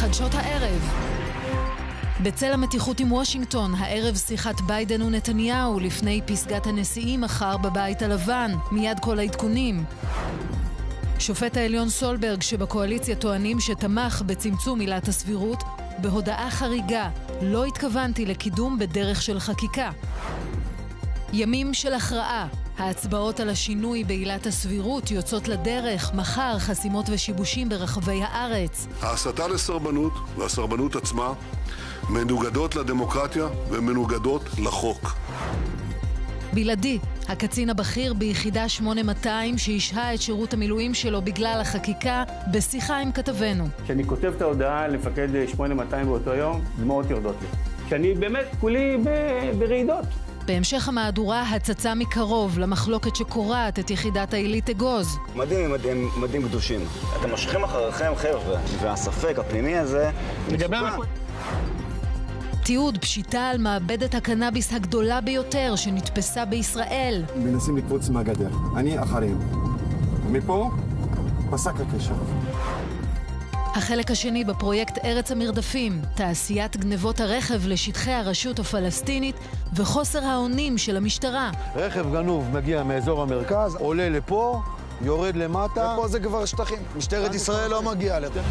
חדשות הערב. בצל המתיחות עם וושינגטון, הערב שיחת ביידן ונתניהו לפני פסגת הנשיאים מחר בבית הלבן. מיד כל העדכונים. שופט העליון סולברג שבקואליציה טוענים שתמך בצמצום עילת הסבירות, בהודעה חריגה, לא התכוונתי לקידום בדרך של חקיקה. ימים של הכרעה. ההצבעות על השינוי בעילת הסבירות יוצאות לדרך, מחר חסימות ושיבושים ברחבי הארץ. ההסתה לסרבנות והסרבנות עצמה מנוגדות לדמוקרטיה ומנוגדות לחוק. בלעדי, הקצין הבכיר ביחידה 8200 שהשהה את שירות המילואים שלו בגלל החקיקה, בשיחה עם כתבנו. כשאני כותב את ההודעה למפקד 8200 באותו יום, דמעות יורדות לי. כשאני באמת כולי ברעידות. בהמשך המהדורה הצצה מקרוב למחלוקת שקורעת את יחידת העילית אגוז. מדים קדושים. אתם משכים אחריכם חבר'ה, והספק הפנימי הזה מסוכן. תיעוד פשיטה על מעבדת הקנאביס הגדולה ביותר שנתפסה בישראל. מנסים לקפוץ מהגדר, אני אחריהם. מפה פסק הקשר. החלק השני בפרויקט ארץ המרדפים, תעשיית גנבות הרכב לשטחי הרשות הפלסטינית וחוסר האונים של המשטרה. רכב גנוב מגיע מאזור המרכז, עולה לפה, יורד למטה. ופה זה כבר שטחים. משטרת ישראל לא מגיעה לזה.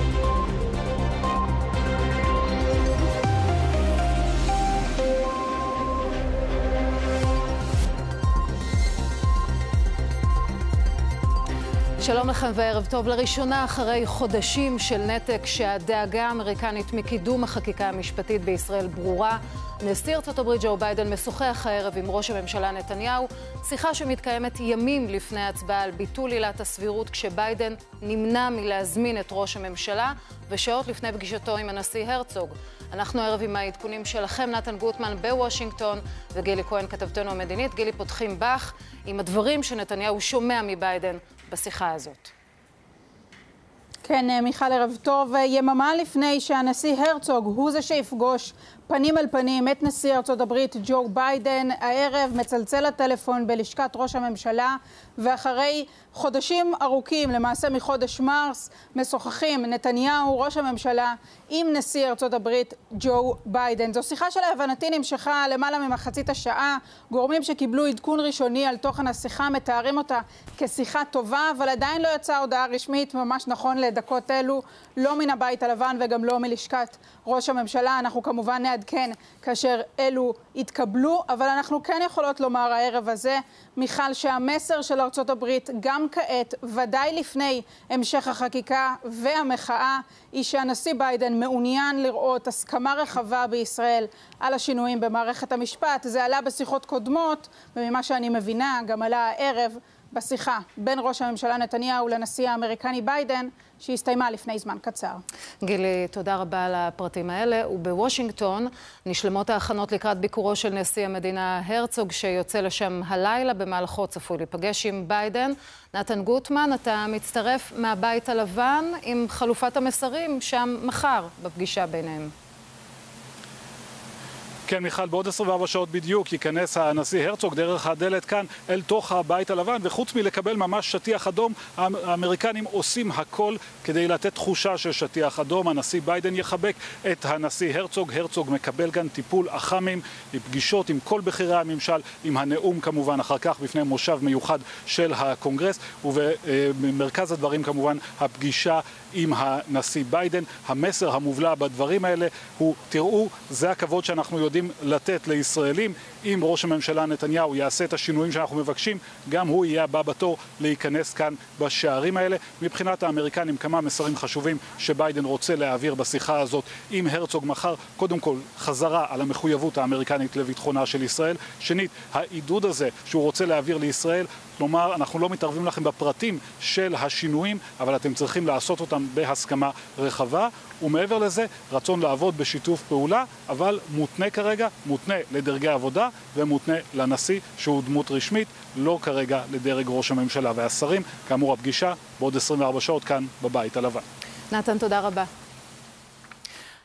שלום לכם וערב טוב. לראשונה אחרי חודשים של נתק שהדאגה האמריקנית מקידום החקיקה המשפטית בישראל ברורה, נשיא ארצות הברית ג'ו ביידן משוחח הערב עם ראש הממשלה נתניהו, שיחה שמתקיימת ימים לפני ההצבעה על ביטול עילת הסבירות, כשביידן נמנע מלהזמין את ראש הממשלה ושעות לפני פגישתו עם הנשיא הרצוג. אנחנו הערב עם העדכונים שלכם, נתן גוטמן בוושינגטון וגילי כהן כתבתנו המדינית. גילי, פותחים בך עם הדברים שנתניהו שומע מביידן בשיחה הזאת. כן, מיכל, ערב טוב. יממה לפני שהנשיא הרצוג הוא זה שיפגוש פנים אל פנים את נשיא ארצות הברית ג'ו ביידן, הערב מצלצל הטלפון בלשכת ראש הממשלה, ואחרי חודשים ארוכים, למעשה מחודש מרס, משוחחים נתניהו, ראש הממשלה, עם נשיא ארצות הברית ג'ו ביידן. זו שיחה שלהבנתי נמשכה למעלה ממחצית השעה. גורמים שקיבלו עדכון ראשוני על תוכן השיחה מתארים אותה כשיחה טובה, אבל עדיין לא יצאה הודעה רשמית, ממש נכון לדקות אלו, לא מן הבית הלבן וגם לא מלשכת ראש הממשלה. אנחנו כמובן נעדכן כאשר אלו התקבלו, אבל אנחנו כן יכולות לומר הערב הזה, מיכל, שהמסר של ארצות הברית גם כעת, ודאי לפני המשך החקיקה והמחאה, היא שהנשיא ביידן מעוניין לראות הסכמה רחבה בישראל על השינויים במערכת המשפט. זה עלה בשיחות קודמות, וממה שאני מבינה גם עלה הערב בשיחה בין ראש הממשלה נתניהו לנשיא האמריקני ביידן, שהסתיימה לפני זמן קצר. גילי, תודה רבה על הפרטים האלה. ובוושינגטון נשלמות ההכנות לקראת ביקורו של נשיא המדינה הרצוג, שיוצא לשם הלילה, במהלכו צפוי להיפגש עם ביידן. נתן גוטמן, אתה מצטרף מהבית הלבן עם חלופת המסרים שם מחר בפגישה ביניהם. כן, מיכל, בעוד 24 שעות בדיוק ייכנס הנשיא הרצוג דרך הדלת כאן אל תוך הבית הלבן, וחוץ מלקבל ממש שטיח אדום, האמריקנים עושים הכל כדי לתת תחושה של שטיח אדום. הנשיא ביידן יחבק את הנשיא הרצוג. הרצוג מקבל גם טיפול אח"מים, פגישות עם כל בכירי הממשל, עם הנאום כמובן אחר כך בפני מושב מיוחד של הקונגרס, ובמרכז הדברים כמובן הפגישה עם הנשיא ביידן. המסר המובלע בדברים האלה הוא, תראו, זה הכבוד שאנחנו יודעים לתת לישראלים. אם ראש הממשלה נתניהו יעשה את השינויים שאנחנו מבקשים, גם הוא יהיה הבא בתור להיכנס כאן בשערים האלה. מבחינת האמריקנים כמה מסרים חשובים שביידן רוצה להעביר בשיחה הזאת עם הרצוג מחר. קודם כל, חזרה על המחויבות האמריקנית לביטחונה של ישראל. שנית, העידוד הזה שהוא רוצה להעביר לישראל, כלומר, אנחנו לא מתערבים לכם בפרטים של השינויים, אבל אתם צריכים לעשות אותם בהסכמה רחבה. ומעבר לזה, רצון לעבוד בשיתוף פעולה, אבל מותנה כרגע, מותנה לדרגי עבודה ומותנה לנשיא שהוא דמות רשמית, לא כרגע לדרג ראש הממשלה והשרים. כאמור, הפגישה בעוד 24 שעות כאן בבית הלבן. נתן, תודה רבה.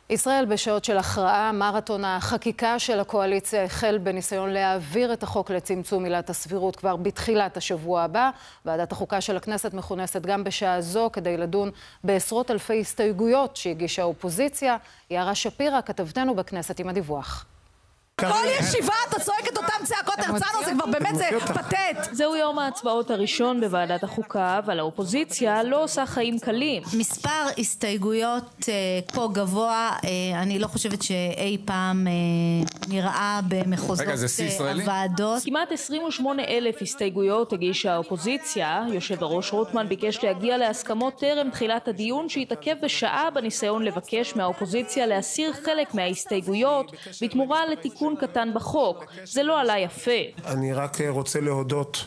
ישראל בשעות של הכרעה, מרתון החקיקה של הקואליציה החל בניסיון להעביר את החוק לצמצום עילת הסבירות כבר בתחילת השבוע הבא. ועדת החוקה של הכנסת מכונסת גם בשעה זו כדי לדון בעשרות אלפי הסתייגויות שהגישה האופוזיציה. יערה שפירא, כתבתנו בכנסת עם הדיווח. כל ישיבה אתה צועק את אותם צעקות הרצנו, זה כבר באמת זה פתט. זהו יום ההצבעות הראשון בוועדת החוקה, אבל האופוזיציה לא עושה חיים קלים. מספר הסתייגויות כה גבוה, אני לא חושבת שאי פעם נראה במחוזות הוועדות. כמעט 28,000 הסתייגויות הגישה האופוזיציה. יושב הראש רוטמן ביקש להגיע להסכמות טרם תחילת הדיון שהתעכב בשעה בניסיון לבקש מהאופוזיציה להסיר חלק מההסתייגויות בתמורה לתיקון קטן בחוק. זה לא עלה יפה. אני רק רוצה להודות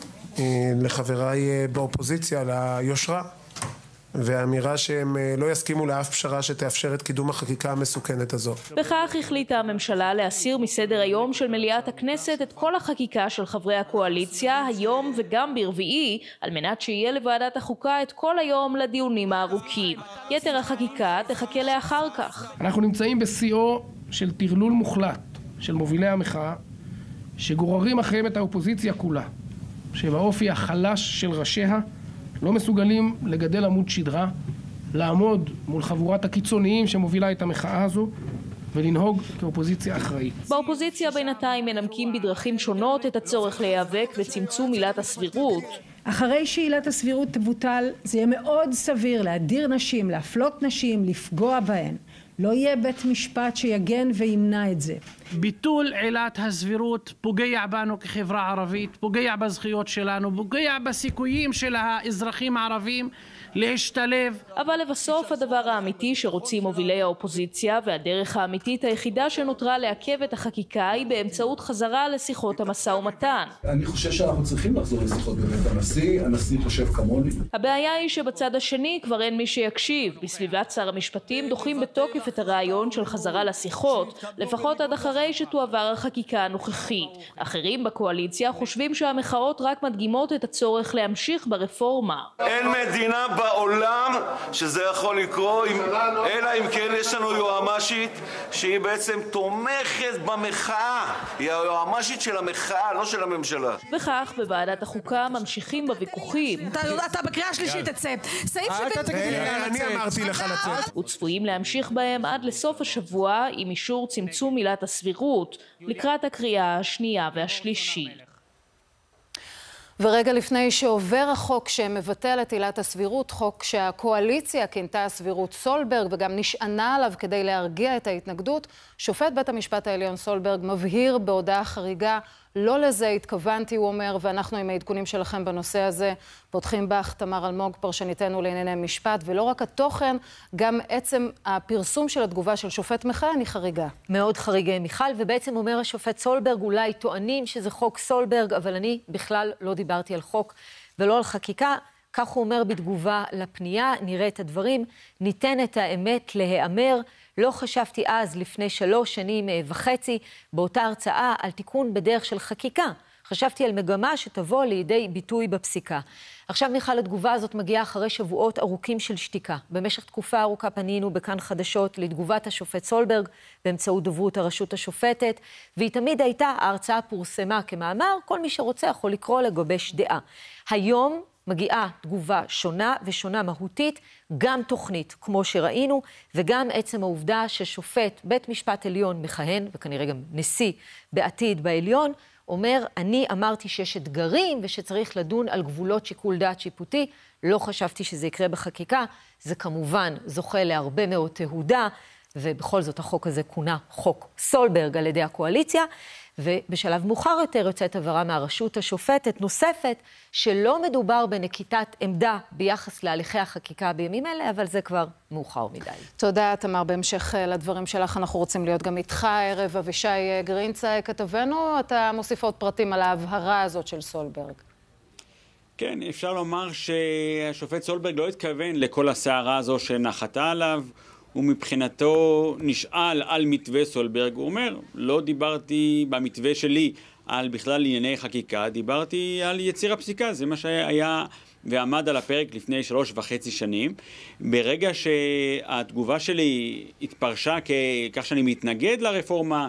לחבריי באופוזיציה על היושרה והאמירה שהם לא יסכימו לאף פשרה שתאפשר את קידום החקיקה המסוכנת הזו. בכך החליטה הממשלה להסיר מסדר היום של מליאת הכנסת את כל החקיקה של חברי הקואליציה היום וגם ברביעי, על מנת שיהיה לוועדת החוקה את כל היום לדיונים הארוכים. יתר החקיקה תחכה לאחר כך. אנחנו נמצאים בשיאו של טרלול מוחלט של מובילי המחאה שגוררים אחריהם את האופוזיציה כולה, שבאופי החלש של ראשיה לא מסוגלים לגדל עמוד שדרה, לעמוד מול חבורת הקיצוניים שמובילה את המחאה הזו ולנהוג כאופוזיציה אחראית. באופוזיציה בינתיים מנמקים בדרכים שונות את הצורך להיאבק בצמצום עילת הסבירות. אחרי שעילת הסבירות תבוטל, זה יהיה מאוד סביר להדיר נשים, להפלות נשים, לפגוע בהן. לא יהיה בית משפט שיגן וימנע את זה. ביטול עילת הסבירות פוגע בנו כחברה ערבית, פוגע בזכויות שלנו, פוגע בסיכויים של האזרחים הערבים להשתלב. אבל לבסוף הדבר האמיתי שרוצים מובילי האופוזיציה, והדרך האמיתית היחידה שנותרה לעכב את החקיקה, היא באמצעות חזרה לשיחות המשא ומתן. אני חושב שאנחנו צריכים לחזור לשיחות בבית הנשיא, הנשיא חושב כמוני. הבעיה היא שבצד השני כבר אין מי שיקשיב. בסביבת שר המשפטים דוחים בתוקף את הרעיון של חזרה לשיחות, לפחות עד אחרי שתועבר החקיקה הנוכחית. אחרים בקואליציה חושבים שהמחאות רק מדגימות את הצורך להמשיך ברפורמה. אין מדינה בעולם שזה יכול לקרות, אלא אם כן יש לנו יועמ"שית שהיא בעצם תומכת במחאה. היא היועמ"שית של המחאה, לא של הממשלה. וכך בוועדת החוקה ממשיכים בוויכוחים. אתה בקריאה שלישית תצא. סעיף אני אמרתי לך לצאת. וצפויים להמשיך בהם עד לסוף השבוע עם אישור צמצום עילת הסבירות לקראת הקריאה השנייה והשלישית. ורגע לפני שעובר החוק שמבטל את עילת הסבירות, חוק שהקואליציה כינתה סבירות סולברג וגם נשענה עליו כדי להרגיע את ההתנגדות, שופט בית המשפט העליון סולברג מבהיר בהודעה חריגה, לא לזה התכוונתי, הוא אומר, ואנחנו עם העדכונים שלכם בנושא הזה פותחים בך תמר אלמוג, פרשניתנו לענייני משפט, ולא רק התוכן, גם עצם הפרסום של התגובה של שופט מכהן היא חריגה. מאוד חריגה, מיכל, ובעצם אומר השופט סולברג, אולי טוענים שזה חוק סולברג, אבל אני בכלל לא דיברתי על חוק ולא על חקיקה. כך הוא אומר בתגובה לפנייה, נראה את הדברים, ניתן את האמת להיאמר. לא חשבתי אז, לפני 3.5 שנים באותה הרצאה על תיקון בדרך של חקיקה. חשבתי על מגמה שתבוא לידי ביטוי בפסיקה. עכשיו מיכל, התגובה הזאת מגיעה אחרי שבועות ארוכים של שתיקה. במשך תקופה ארוכה פנינו בכאן חדשות לתגובת השופט סולברג באמצעות דוברות הרשות השופטת, והיא תמיד הייתה, ההרצאה פורסמה כמאמר, כל מי שרוצה יכול לקרוא לגבש דעה. היום מגיעה תגובה שונה ושונה מהותית, גם תוכנית כמו שראינו, וגם עצם העובדה ששופט בית משפט עליון מכהן, וכנראה גם נשיא בעתיד בעליון, אומר, אני אמרתי שיש אתגרים ושצריך לדון על גבולות שיקול דעת שיפוטי, לא חשבתי שזה יקרה בחקיקה, זה כמובן זוכה להרבה מאוד תהודה, ובכל זאת החוק הזה כונה חוק סולברג על ידי הקואליציה, ובשלב מאוחר יותר יוצאת הבהרה מהרשות השופטת נוספת, שלא מדובר בנקיטת עמדה ביחס להליכי החקיקה בימים אלה, אבל זה כבר מאוחר מדי. תודה, תמר. בהמשך לדברים שלך, אנחנו רוצים להיות גם איתך הערב. אבישי גרינצייג, כתבנו, אתה מוסיף עוד פרטים על ההבהרה הזאת של סולברג. כן, אפשר לומר שהשופט סולברג לא התכוון לכל הסערה הזו שנחתה עליו, ומבחינתו נשאל על מתווה סולברג. הוא אומר, לא דיברתי במתווה שלי על בכלל ענייני חקיקה, דיברתי על יציר הפסיקה, זה מה שהיה ועמד על הפרק לפני 3.5 שנים. ברגע שהתגובה שלי התפרשה כך שאני מתנגד לרפורמה,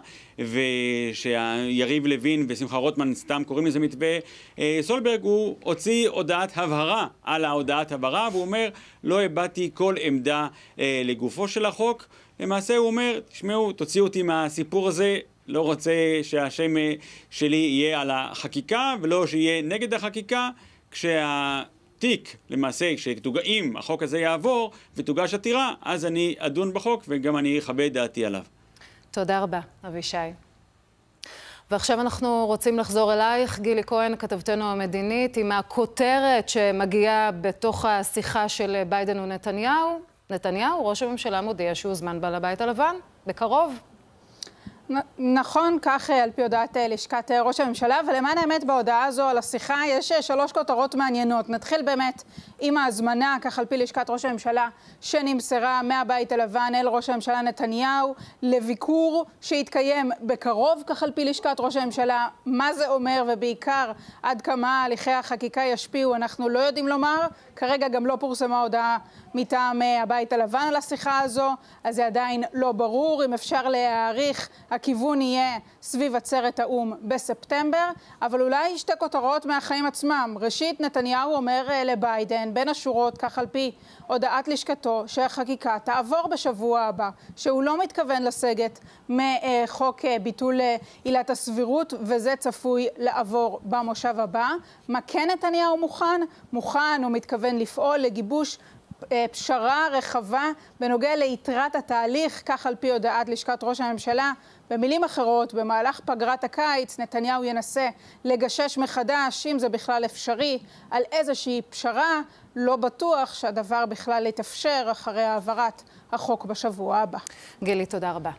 ושיריב לוין ושמחה רוטמן סתם קוראים לזה מתווה סולברג, הוא הוציא הודעת הבהרה על ההודעת הבהרה, והוא אומר, לא הבאתי כל עמדה לגופו של החוק. למעשה הוא אומר, תשמעו, תוציאו אותי מהסיפור הזה, לא רוצה שהשם שלי יהיה על החקיקה, ולא שיהיה נגד החקיקה, כשהתיק, למעשה, אם החוק הזה יעבור ותוגש עתירה, אז אני אדון בחוק וגם אני אכבד דעתי עליו. תודה רבה, אבישי. ועכשיו אנחנו רוצים לחזור אלייך, גילי כהן, כתבתנו המדינית, עם הכותרת שמגיעה בתוך השיחה של ביידן ונתניהו. נתניהו, ראש הממשלה, מודיע שהוא זמן בעל הבית הלבן, בקרוב. נכון, כך על פי הודעת לשכת ראש הממשלה, ולמען האמת בהודעה הזו על השיחה יש 3 כותרות מעניינות. נתחיל באמת עם ההזמנה, כך על פי לשכת ראש הממשלה, שנמסרה מהבית הלבן אל ראש הממשלה נתניהו, לביקור שיתקיים בקרוב, כך על פי לשכת ראש הממשלה. מה זה אומר ובעיקר עד כמה הליכי החקיקה ישפיעו, אנחנו לא יודעים לומר. כרגע גם לא פורסמה הודעה מטעם הבית הלבן על השיחה הזו, אז זה עדיין לא ברור. אם אפשר להעריך, הכיוון יהיה סביב עצרת האום בספטמבר, אבל אולי 2 כותרות מהחיים עצמם. ראשית, נתניהו אומר לביידן, בין השורות, כך על פי הודעת לשכתו, שהחקיקה תעבור בשבוע הבא, שהוא לא מתכוון לסגת מחוק ביטול עילת הסבירות, וזה צפוי לעבור במושב הבא. מה כן נתניהו מוכן, הוא מתכוון לפעול לגיבוש פשרה רחבה בנוגע ליתרת התהליך, כך על פי הודעת לשכת ראש הממשלה. במילים אחרות, במהלך פגרת הקיץ נתניהו ינסה לגשש מחדש, אם זה בכלל אפשרי, על איזושהי פשרה. לא בטוח שהדבר בכלל יתאפשר אחרי העברת החוק בשבוע הבא. גילי, תודה רבה.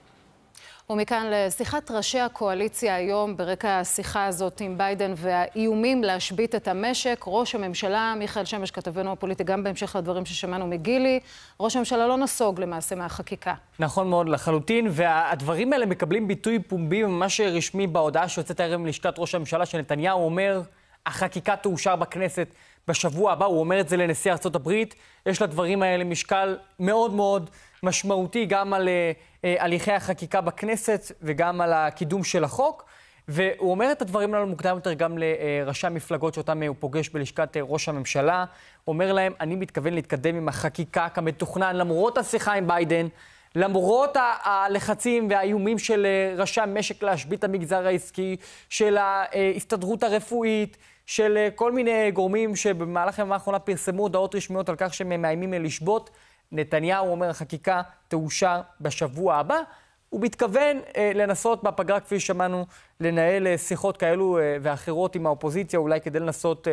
ומכאן לשיחת ראשי הקואליציה היום, ברקע השיחה הזאת עם ביידן והאיומים להשבית את המשק. ראש הממשלה, מיכאל שמש, כתבנו הפוליטי, גם בהמשך לדברים ששמענו מגילי, ראש הממשלה לא נסוג למעשה מהחקיקה. נכון מאוד, לחלוטין, והדברים האלה מקבלים ביטוי פומבי ממש רשמי בהודעה שיוצאת הערב מלשכת ראש הממשלה, שנתניהו אומר, החקיקה תאושר בכנסת בשבוע הבא. הוא אומר את זה לנשיא ארצות הברית. יש לדברים האלה משקל מאוד מאוד משמעותי גם על הליכי החקיקה בכנסת וגם על הקידום של החוק, והוא אומר את הדברים האלה מוקדם יותר גם לראשי המפלגות שאותם הוא פוגש בלשכת ראש הממשלה. הוא אומר להם, אני מתכוון להתקדם עם החקיקה כמתוכנן, למרות השיחה עם ביידן, למרות הלחצים והאיומים של ראשי המשק להשבית את המגזר העסקי, של ההסתדרות הרפואית, של כל מיני גורמים שבמהלך היממה האחרונה פרסמו הודעות רשמיות על כך שהם מאיימים לשבות. נתניהו אומר, החקיקה תאושר בשבוע הבא. הוא מתכוון לנסות בפגרה, כפי שמענו, לנהל שיחות כאלו ואחרות עם האופוזיציה, אולי כדי לנסות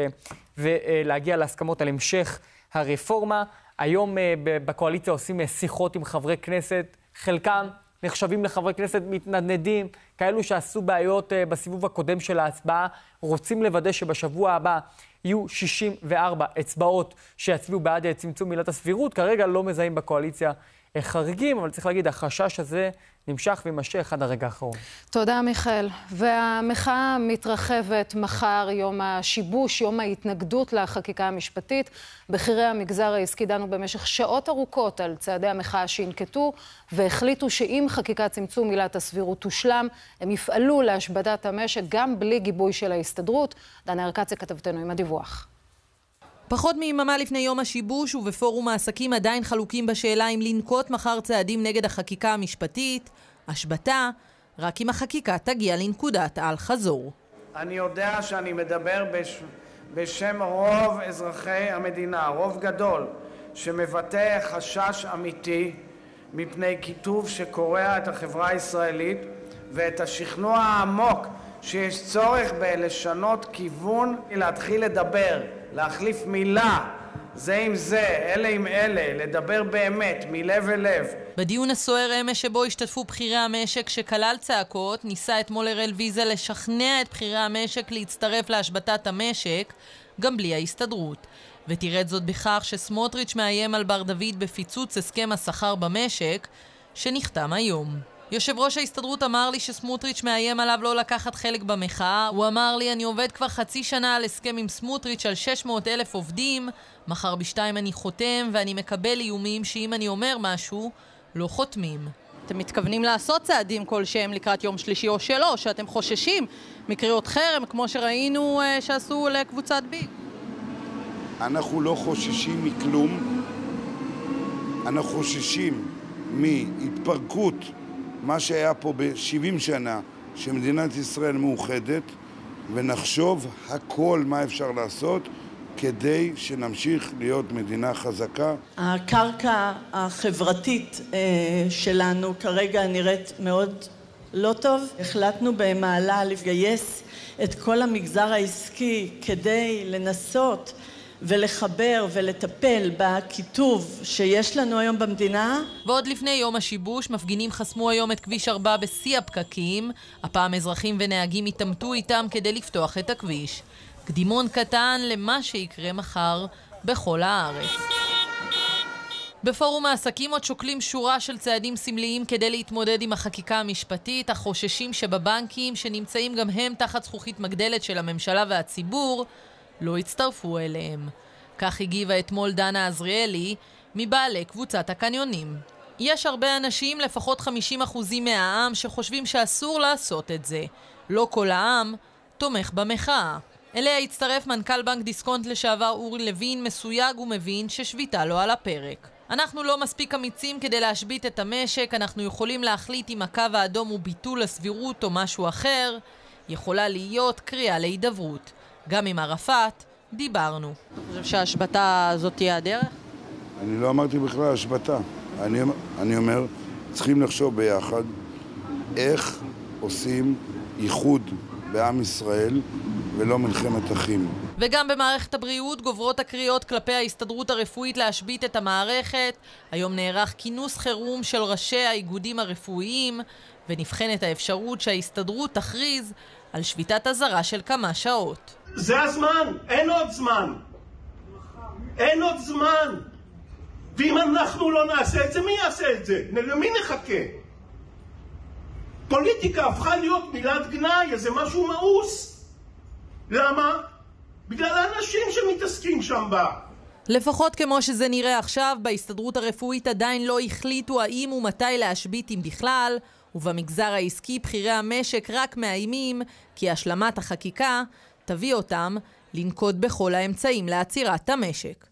ולהגיע להסכמות על המשך הרפורמה. היום בקואליציה עושים שיחות עם חברי כנסת, חלקם נחשבים לחברי כנסת מתנדנדים, כאלו שעשו בעיות בסיבוב הקודם של ההצבעה, רוצים לוודא שבשבוע הבא יהיו 64 אצבעות שיצביעו בעד צמצום עילת הסבירות. כרגע לא מזהים בקואליציה חריגים, אבל צריך להגיד, החשש הזה נמשך וימשך עד הרגע האחרון. תודה, מיכאל. והמחאה מתרחבת מחר, יום השיבוש, יום ההתנגדות לחקיקה המשפטית. בכירי המגזר העסקי דנו במשך שעות ארוכות על צעדי המחאה שינקטו, והחליטו שאם חקיקת צמצום עילת הסבירות תושלם, הם יפעלו להשבתת המשק גם בלי גיבוי של ההסתדרות. דנה ארקציה, כתבתנו עם הדיווח. פחות מיממה לפני יום השיבוש ובפורום העסקים עדיין חלוקים בשאלה אם לנקוט מחר צעדים נגד החקיקה המשפטית, השבתה, רק אם החקיקה תגיע לנקודת על חזור. אני יודע שאני מדבר בשם רוב אזרחי המדינה, רוב גדול, שמבטא חשש אמיתי מפני כיתוב שקורע את החברה הישראלית, ואת השכנוע העמוק שיש צורך בלשנות כיוון, להתחיל לדבר, להחליף מילה, זה עם זה, אלה עם אלה, לדבר באמת, מלב אל לב. בדיון הסוער אמש שבו השתתפו בכירי המשק שכלל צעקות, ניסה אתמול אראל ויזל לשכנע את בכירי המשק להצטרף להשבתת המשק, גם בלי ההסתדרות. ותראה את זאת בכך שסמוטריץ' מאיים על בר דוד בפיצוץ הסכם השכר במשק, שנחתם היום. יושב ראש ההסתדרות אמר לי שסמוטריץ' מאיים עליו לא לקחת חלק במחאה. הוא אמר לי, אני עובד כבר חצי שנה על הסכם עם סמוטריץ' על 600,000 עובדים, מחר ב2 אני חותם ואני מקבל איומים שאם אני אומר משהו, לא חותמים. אתם מתכוונים לעשות צעדים כלשהם לקראת יום שלישי או שלא, שאתם חוששים מקריאות חרם, כמו שראינו שעשו לקבוצת ביג? אנחנו לא חוששים מכלום, אנחנו חוששים מהתפרקות מה שהיה פה ב-70 שנה, שמדינת ישראל מאוחדת, ונחשוב הכל מה אפשר לעשות כדי שנמשיך להיות מדינה חזקה. הקרקע החברתית שלנו כרגע נראית מאוד לא טוב. החלטנו במעלה לגייס את כל המגזר העסקי כדי לנסות ולחבר ולטפל בכיתוב שיש לנו היום במדינה. ועוד לפני יום השיבוש, מפגינים חסמו היום את כביש 4 בשיא הפקקים. הפעם אזרחים ונהגים התעמתו איתם כדי לפתוח את הכביש. קדימון קטן למה שיקרה מחר בכל הארץ. בפורום העסקים עוד שוקלים שורה של צעדים סמליים כדי להתמודד עם החקיקה המשפטית. החוששים שבבנקים, שנמצאים גם הם תחת זכוכית מגדלת של הממשלה והציבור, לא הצטרפו אליהם. כך הגיבה אתמול דנה עזריאלי מבעלי קבוצת הקניונים. יש הרבה אנשים, לפחות 50% מהעם, שחושבים שאסור לעשות את זה. לא כל העם תומך במחאה. אליה הצטרף מנכ"ל בנק דיסקונט לשעבר אורי לוין, מסויג ומבין ששביתה לא על הפרק. אנחנו לא מספיק אמיצים כדי להשבית את המשק, אנחנו יכולים להחליט אם הקו האדום הוא ביטול הסבירות או משהו אחר. יכולה להיות קריאה להידברות. גם עם ערפאת דיברנו. אתה חושב שההשבתה הזאת תהיה הדרך? אני לא אמרתי בכלל השבתה. אני אומר, צריכים לחשוב ביחד איך עושים איחוד בעם ישראל ולא מלחמת אחים. וגם במערכת הבריאות גוברות הקריאות כלפי ההסתדרות הרפואית להשבית את המערכת. היום נערך כינוס חירום של ראשי האיגודים הרפואיים, ונבחנת האפשרות שההסתדרות תכריז על שביתת אזהרה של כמה שעות. זה הזמן, אין עוד זמן. אין עוד זמן. ואם אנחנו לא נעשה את זה, מי יעשה את זה? למי נחכה? פוליטיקה הפכה להיות מילת גנאי, זה משהו מאוס. למה? בגלל האנשים שמתעסקים שם בה. לפחות כמו שזה נראה עכשיו, בהסתדרות הרפואית עדיין לא החליטו האם ומתי להשבית אם בכלל, ובמגזר העסקי בחירי המשק רק מאיימים כי השלמת החקיקה תביא אותם לנקוט בכל האמצעים לעצירת המשק.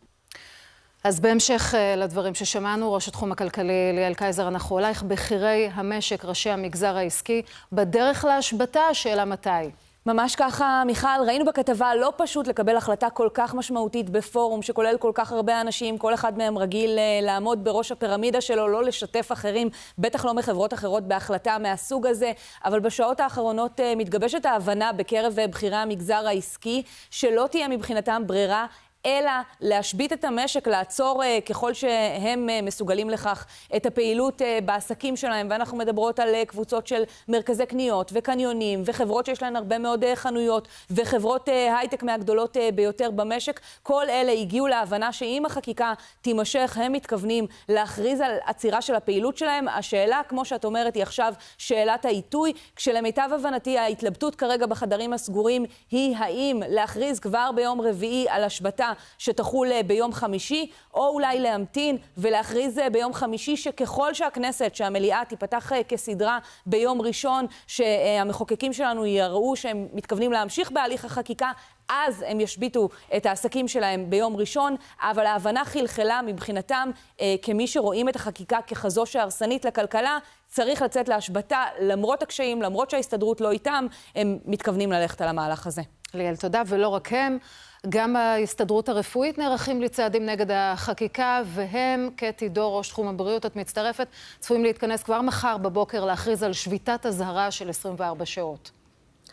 אז בהמשך לדברים ששמענו, ראש התחום הכלכלי ליאל קייזר, אנחנו הולך בחירי המשק, ראשי המגזר העסקי, בדרך להשבתה, השאלה מתי? ממש ככה, מיכל, ראינו בכתבה לא פשוט לקבל החלטה כל כך משמעותית בפורום שכולל כל כך הרבה אנשים, כל אחד מהם רגיל לעמוד בראש הפירמידה שלו, לא לשתף אחרים, בטח לא מחברות אחרות בהחלטה מהסוג הזה, אבל בשעות האחרונות מתגבשת ההבנה בקרב בחירי המגזר העסקי שלא תהיה מבחינתם ברירה אלא להשבית את המשק, לעצור ככל שהם מסוגלים לכך את הפעילות בעסקים שלהם. ואנחנו מדברות על קבוצות של מרכזי קניות וקניונים וחברות שיש להן הרבה מאוד חנויות וחברות הייטק מהגדולות ביותר במשק. כל אלה הגיעו להבנה שאם החקיקה תימשך, הם מתכוונים להכריז על עצירה של הפעילות שלהם. השאלה, כמו שאת אומרת, היא עכשיו שאלת העיתוי, כשלמיטב הבנתי ההתלבטות כרגע בחדרים הסגורים היא האם להכריז כבר ביום רביעי על השבתה שתחול ביום חמישי, או אולי להמתין ולהכריז ביום חמישי שככל שהכנסת, שהמליאה תיפתח כסדרה ביום ראשון, שהמחוקקים שלנו יראו שהם מתכוונים להמשיך בהליך החקיקה, אז הם ישביתו את העסקים שלהם ביום ראשון, אבל ההבנה חלחלה מבחינתם, כמי שרואים את החקיקה כחזו שהרסנית לכלכלה, צריך לצאת להשבתה, למרות הקשיים, למרות שההסתדרות לא איתם, הם מתכוונים ללכת על המהלך הזה. ליאל, תודה, ולא רק הם. גם ההסתדרות הרפואית נערכים לצעדים נגד החקיקה, והם, קטי דור, ראש תחום הבריאות, את מצטרפת, צפויים להתכנס כבר מחר בבוקר להכריז על שביתת אזהרה של 24 שעות.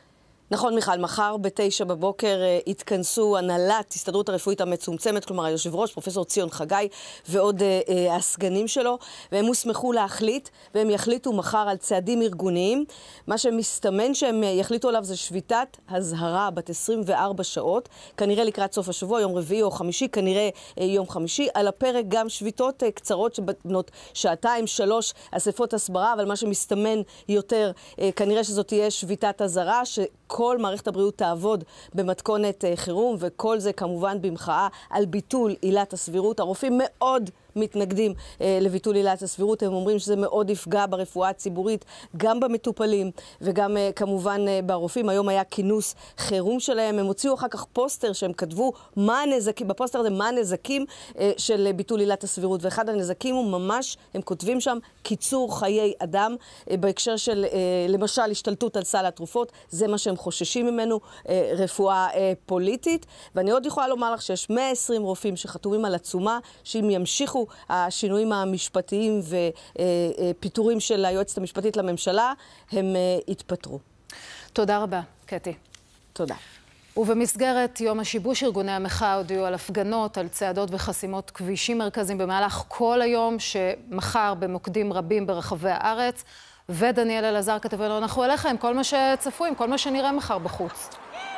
נכון, מיכל, מחר ב-9 בבוקר התכנסו הנהלת הסתדרות הרפואית המצומצמת, כלומר היושב ראש, פרופסור ציון חגי, ועוד הסגנים שלו, והם הוסמכו להחליט, והם יחליטו מחר על צעדים ארגוניים. מה שמסתמן שהם יחליטו עליו זה שביתת הזהרה בת 24 שעות, כנראה לקראת סוף השבוע, יום רביעי או חמישי, כנראה יום חמישי. על הפרק גם שביתות קצרות שבנות שעתיים, 3 אספות הסברה, אבל מה שמסתמן יותר, כנראה שזאת תהיה שביתת הזהרה, כל מערכת הבריאות תעבוד במתכונת חירום, וכל זה כמובן במחאה על ביטול עילת הסבירות. הרופאים מאוד מתנגדים לביטול עילת הסבירות, הם אומרים שזה מאוד יפגע ברפואה הציבורית, גם במטופלים וגם כמובן ברופאים. היום היה כינוס חירום שלהם, הם הוציאו אחר כך פוסטר שהם כתבו מה הנזקים, בפוסטר הזה מה הנזקים של ביטול עילת הסבירות, ואחד הנזקים הוא ממש, הם כותבים שם, קיצור חיי אדם, בהקשר של למשל השתלטות על סל התרופות, זה מה שהם חוששים ממנו, רפואה פוליטית. ואני עוד יכולה לומר לך שיש 120 רופאים שחתומים על עצומה, שאם ימשיכו השינויים המשפטיים ופיטורים של היועצת המשפטית לממשלה, הם יתפטרו. תודה רבה, קטי. תודה. ובמסגרת יום השיבוש, ארגוני המחאה הודיעו על הפגנות, על צעדות וחסימות כבישים מרכזיים במהלך כל היום, שמחר במוקדים רבים ברחבי הארץ. ודניאל אלעזר כתבנו, אנחנו אליך עם כל מה שצפוי, עם כל מה שנראה מחר בחוץ.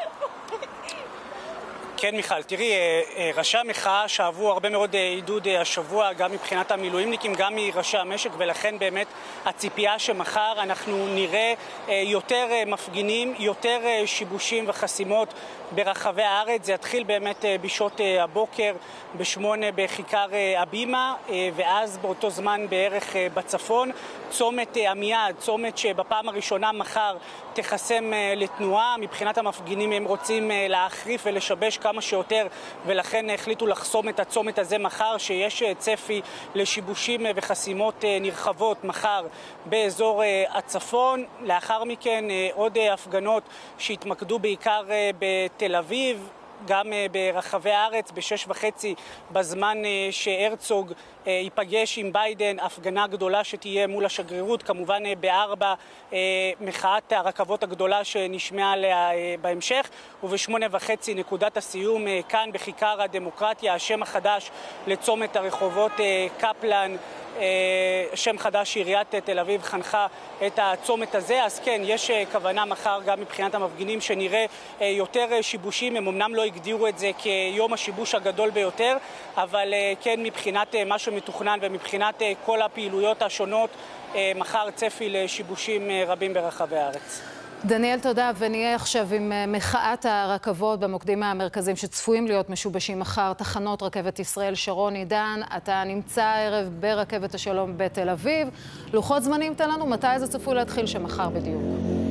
כן, מיכל, תראי, ראשי המחאה שאהבו הרבה מאוד עידוד השבוע, גם מבחינת המילואימניקים, גם מראשי המשק, ולכן באמת הציפייה שמחר אנחנו נראה יותר מפגינים, יותר שיבושים וחסימות ברחבי הארץ. זה יתחיל באמת בשעות הבוקר, ב8 בכיכר הבימה, ואז באותו זמן בערך בצפון, צומת עמיעד, צומת שבפעם הראשונה מחר תחסם לתנועה. מבחינת המפגינים הם רוצים להחריף ולשבש כמה שיותר, ולכן החליטו לחסום את הצומת הזה מחר, שיש צפי לשיבושים וחסימות נרחבות מחר באזור הצפון. לאחר מכן עוד הפגנות שהתמקדו בעיקר בתל אביב, גם ברחבי הארץ. ב6:30 בזמן שהרצוג ייפגש עם ביידן, הפגנה גדולה שתהיה מול השגרירות, כמובן ב4 מחאת הרכבות הגדולה שנשמעה עליה בהמשך, וב8:30 נקודת הסיום כאן בכיכר הדמוקרטיה, השם החדש לצומת הרחובות קפלן, שם חדש שעיריית תל אביב חנכה את הצומת הזה. אז כן, יש כוונה מחר גם מבחינת המפגינים שנראה יותר שיבושים. הם אמנם לא הגדירו את זה כיום השיבוש הגדול ביותר, אבל כן מבחינת מה שמתוכנן ומבחינת כל הפעילויות השונות, מחר צפי לשיבושים רבים ברחבי הארץ. דניאל, תודה, ונהיה עכשיו עם מחאת הרכבות במוקדים המרכזיים שצפויים להיות משובשים מחר. תחנות רכבת ישראל, שרון עידן, אתה נמצא הערב ברכבת השלום בתל אביב. לוחות זמנים תן לנו, מתי זה צפוי להתחיל שמחר בדיוק?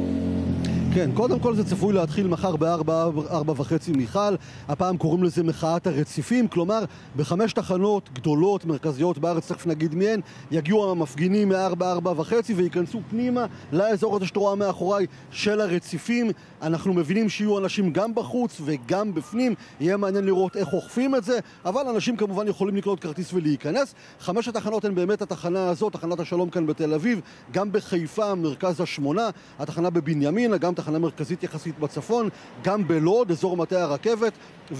כן, קודם כל זה צפוי להתחיל מחר ב4:30 מיכל. הפעם קוראים לזה מחאת הרציפים, כלומר ב5 תחנות גדולות, מרכזיות בארץ, תכף נגיד מהן, יגיעו המפגינים מ4:30 וייכנסו פנימה לאזור הזה שתרואה מאחוריי של הרציפים. אנחנו מבינים שיהיו אנשים גם בחוץ וגם בפנים, יהיה מעניין לראות איך אוכפים את זה, אבל אנשים כמובן יכולים לקנות כרטיס ולהיכנס. 5 התחנות הן באמת התחנה הזאת, תחנת השלום כאן בתל אביב, גם בחיפה, מרכז השמונה, התחנה בבנימין, גם תחנה מרכזית יחסית בצפון, גם בלוד, אזור מטה הרכבת,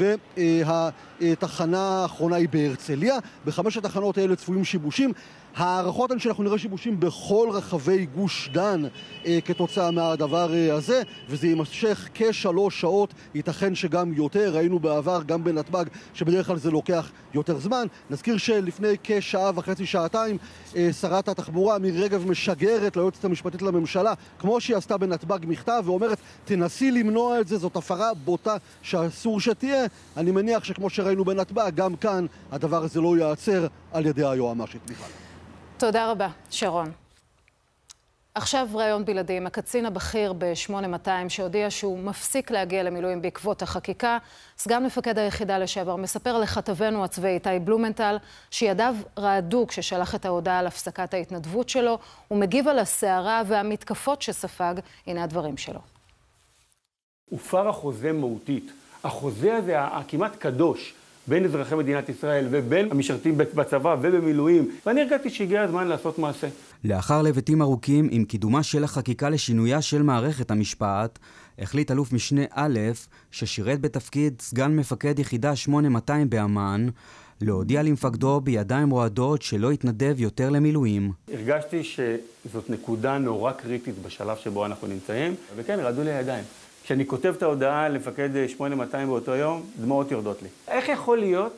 והתחנה האחרונה היא בהרצליה. ב5 התחנות האלה צפויים שיבושים. הערכות הן שאנחנו נראה שיבושים בכל רחבי גוש דן כתוצאה מהדבר הזה, וזה יימשך כ3 שעות, ייתכן שגם יותר. ראינו בעבר גם בנתב"ג שבדרך כלל זה לוקח יותר זמן. נזכיר שלפני כשעה וחצי, שעתיים, שרת התחבורה מירי רגב משגרת ליועצת המשפטית לממשלה, כמו שהיא עשתה בנתב"ג, מכתב ואומרת תנסי למנוע את זה, זאת הפרה בוטה שאסור שתהיה. אני מניח שכמו שראינו בנתב"ג, גם כאן הדבר הזה לא ייעצר על ידי היועמ"שית. מיכל. תודה רבה, שרון. עכשיו ראיון בלעדי עם הקצין הבכיר ב8200 שהודיע שהוא מפסיק להגיע למילואים בעקבות החקיקה. סגן מפקד היחידה לשעבר מספר לכתבנו הצבאי איתי בלומנטל שידיו רעדו כששלח את ההודעה על הפסקת ההתנדבות שלו. הוא מגיב על הסערה והמתקפות שספג. הנה הדברים שלו. הופר החוזה מהותית. החוזה הזה הכמעט קדוש בין אזרחי מדינת ישראל ובין המשרתים בצבא ובמילואים, ואני הרגעתי שהגיע הזמן לעשות מעשה. לאחר לבטים ארוכים עם קידומה של החקיקה לשינויה של מערכת המשפט, החליט אלוף משנה א', ששירת בתפקיד סגן מפקד יחידה 8200 באמן, להודיע למפקדו בידיים רועדות שלא יתנדב יותר למילואים. הרגשתי שזאת נקודה נורא קריטית בשלב שבו אנחנו נמצאים, וכן, רעדו לי הידיים. כשאני כותב את ההודעה למפקד 8200 באותו יום, דמעות יורדות לי. איך יכול להיות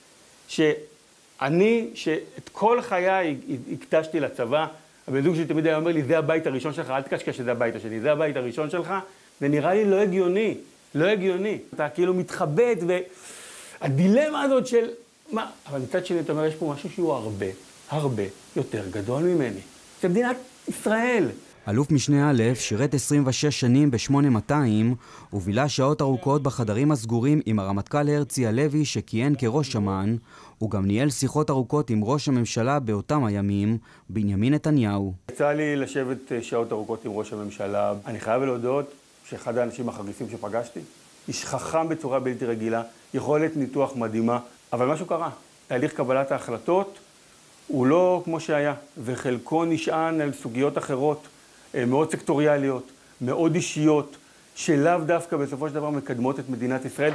שאת כל חיי הקדשתי לצבא, הבן זוג שלי תמיד היה אומר לי, זה הבית הראשון שלך, אל תקשקש שזה הבית השני, זה הבית הראשון שלך, זה נראה לי לא הגיוני, לא הגיוני. אתה כאילו מתחבט, והדילמה הזאת של מה? אבל מצד שני, אתה אומר, יש פה משהו שהוא הרבה, הרבה יותר גדול ממני. זה מדינת ישראל. אלוף משנה א' שירת 26 שנים ב-8200 ובילה שעות ארוכות בחדרים הסגורים עם הרמטכ"ל הרצי הלוי שכיהן כראש אמ"ן. הוא גם ניהל שיחות ארוכות עם ראש הממשלה באותם הימים, בנימין נתניהו. יצא לי לשבת שעות ארוכות עם ראש הממשלה. אני חייב להודות שאחד האנשים החריפים שפגשתי, איש חכם בצורה בלתי רגילה, יכולת ניתוח מדהימה, אבל משהו קרה. תהליך קבלת ההחלטות הוא לא כמו שהיה, וחלקו נשען על סוגיות אחרות, מאוד סקטוריאליות, מאוד אישיות, שלאו דווקא בסופו של דבר מקדמות את מדינת ישראל.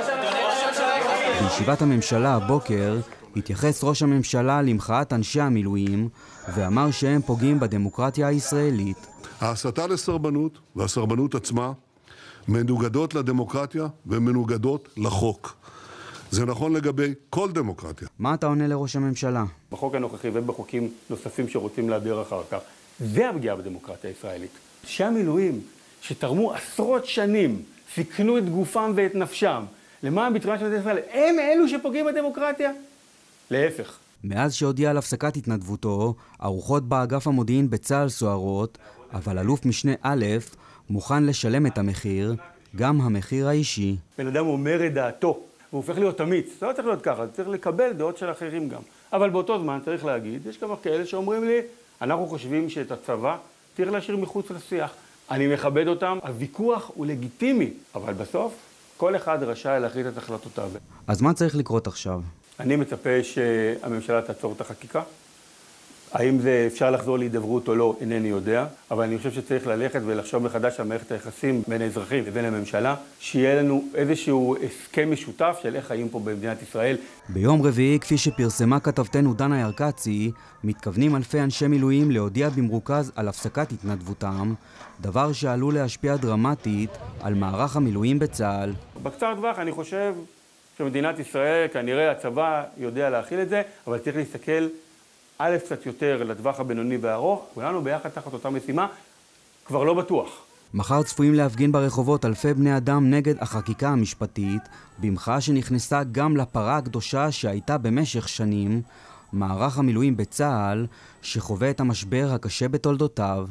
בישיבת הממשלה הבוקר התייחס ראש הממשלה למחאת אנשי המילואים ואמר שהם פוגעים בדמוקרטיה הישראלית. ההסתה לסרבנות והסרבנות עצמה מנוגדות לדמוקרטיה ומנוגדות לחוק. זה נכון לגבי כל דמוקרטיה. מה אתה עונה לראש הממשלה? בחוק הנוכחי ובחוקים נוספים שרוצים להעביר אחר כך, זה הפגיעה בדמוקרטיה הישראלית. אנשי המילואים שתרמו עשרות שנים, סיכנו את גופם ואת נפשם, למען ביטחונה של מדינת ישראל, הם אלו שפוגעים בדמוקרטיה? להפך. מאז שהודיע על הפסקת התנדבותו, הרוחות באגף המודיעין בצה"ל סוערות, אבל אלוף משנה א' מוכן לשלם את המחיר, גם המחיר האישי. בן אדם אומר את דעתו, והוא הופך להיות אמיץ. זה לא צריך להיות ככה, צריך לקבל דעות של אחרים גם. אבל באותו זמן צריך להגיד, יש כמה כאלה שאומרים לי, אנחנו חושבים שאת הצבא צריך להשאיר מחוץ לשיח. אני מכבד אותם, הוויכוח הוא לגיטימי, אבל בסוף כל אחד רשאי להחליט את החלטותיו. אז מה צריך לקרות עכשיו? אני מצפה שהממשלה תעצור את החקיקה. האם זה אפשר לחזור להידברות או לא, אינני יודע, אבל אני חושב שצריך ללכת ולחשוב מחדש על מערכת היחסים בין האזרחים לבין הממשלה, שיהיה לנו איזשהו הסכם משותף של איך חיים פה במדינת ישראל. ביום רביעי, כפי שפרסמה כתבתנו דנה ירקצי, מתכוונים אלפי אנשי מילואים להודיע במרוכז על הפסקת התנדבותם, דבר שעלול להשפיע דרמטית על מערך המילואים בצה"ל. בקצר טווח אני חושב שמדינת ישראל, כנראה הצבא יודע להכיל את זה, אבל צריך להסתכל א' קצת יותר לטווח הבינוני והארוך, כולנו ביחד תחת אותה משימה, כבר לא בטוח. מחר צפויים להפגין ברחובות אלפי בני אדם נגד החקיקה המשפטית, במחאה שנכנסה גם לפרה הקדושה שהייתה במשך שנים, מערך המילואים בצה"ל, שחווה את המשבר הקשה בתולדותיו.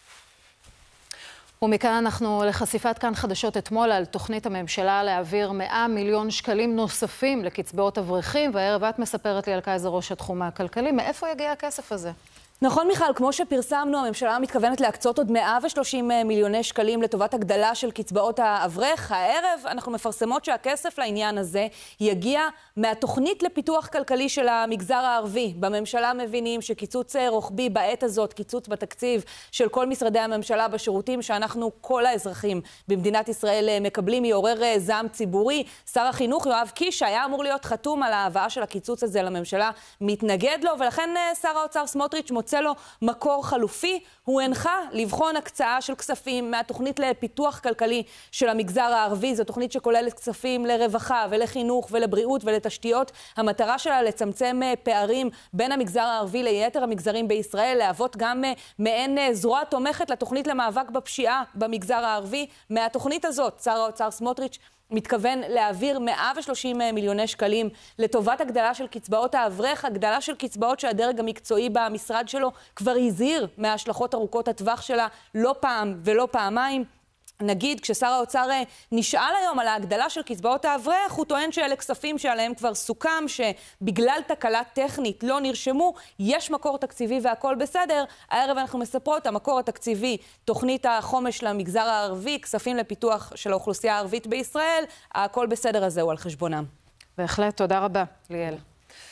ומכאן אנחנו לחשיפת כאן חדשות אתמול על תוכנית הממשלה להעביר 100 מיליון שקלים נוספים לקצבאות אברכים, והערב את מספרת לי על כזה ראש התחום הכלכלי. מאיפה יגיע הכסף הזה? נכון מיכל, כמו שפרסמנו, הממשלה מתכוונת להקצות עוד 130 מיליוני שקלים לטובת הגדלה של קצבאות האברך. הערב אנחנו מפרסמות שהכסף לעניין הזה יגיע מהתוכנית לפיתוח כלכלי של המגזר הערבי. בממשלה מבינים שקיצוץ רוחבי בעת הזאת, קיצוץ בתקציב של כל משרדי הממשלה בשירותים שאנחנו כל האזרחים במדינת ישראל מקבלים, יעורר זעם ציבורי. שר החינוך יואב קיש היה אמור להיות חתום על ההבאה של הקיצוץ הזה לממשלה, מתנגד לו, ולכן שר האוצר סמוטריץ' מוצא לו מקור חלופי. הוא הנחה לבחון הקצאה של כספים מהתוכנית לפיתוח כלכלי של המגזר הערבי. זו תוכנית שכוללת כספים לרווחה ולחינוך ולבריאות ולתשתיות. המטרה שלה לצמצם פערים בין המגזר הערבי ליתר המגזרים בישראל, להוות גם מעין זרוע תומכת לתוכנית למאבק בפשיעה במגזר הערבי. מהתוכנית הזאת שר האוצר סמוטריץ' מתכוון להעביר 130 מיליוני שקלים לטובת הגדלה של קצבאות האברך, הגדלה של קצבאות שהדרג המקצועי במשרד שלו כבר הזהיר מההשלכות ארוכות הטווח שלה לא פעם ולא פעמיים. נגיד, כששר האוצר נשאל היום על ההגדלה של קצבאות האברך, הוא טוען שאלה כספים שעליהם כבר סוכם, שבגלל תקלה טכנית לא נרשמו, יש מקור תקציבי והכל בסדר. הערב אנחנו מספרות, המקור התקציבי, תוכנית החומש למגזר הערבי, כספים לפיתוח של האוכלוסייה הערבית בישראל, הכל בסדר הזה הוא על חשבונם. בהחלט, תודה רבה, ליאל.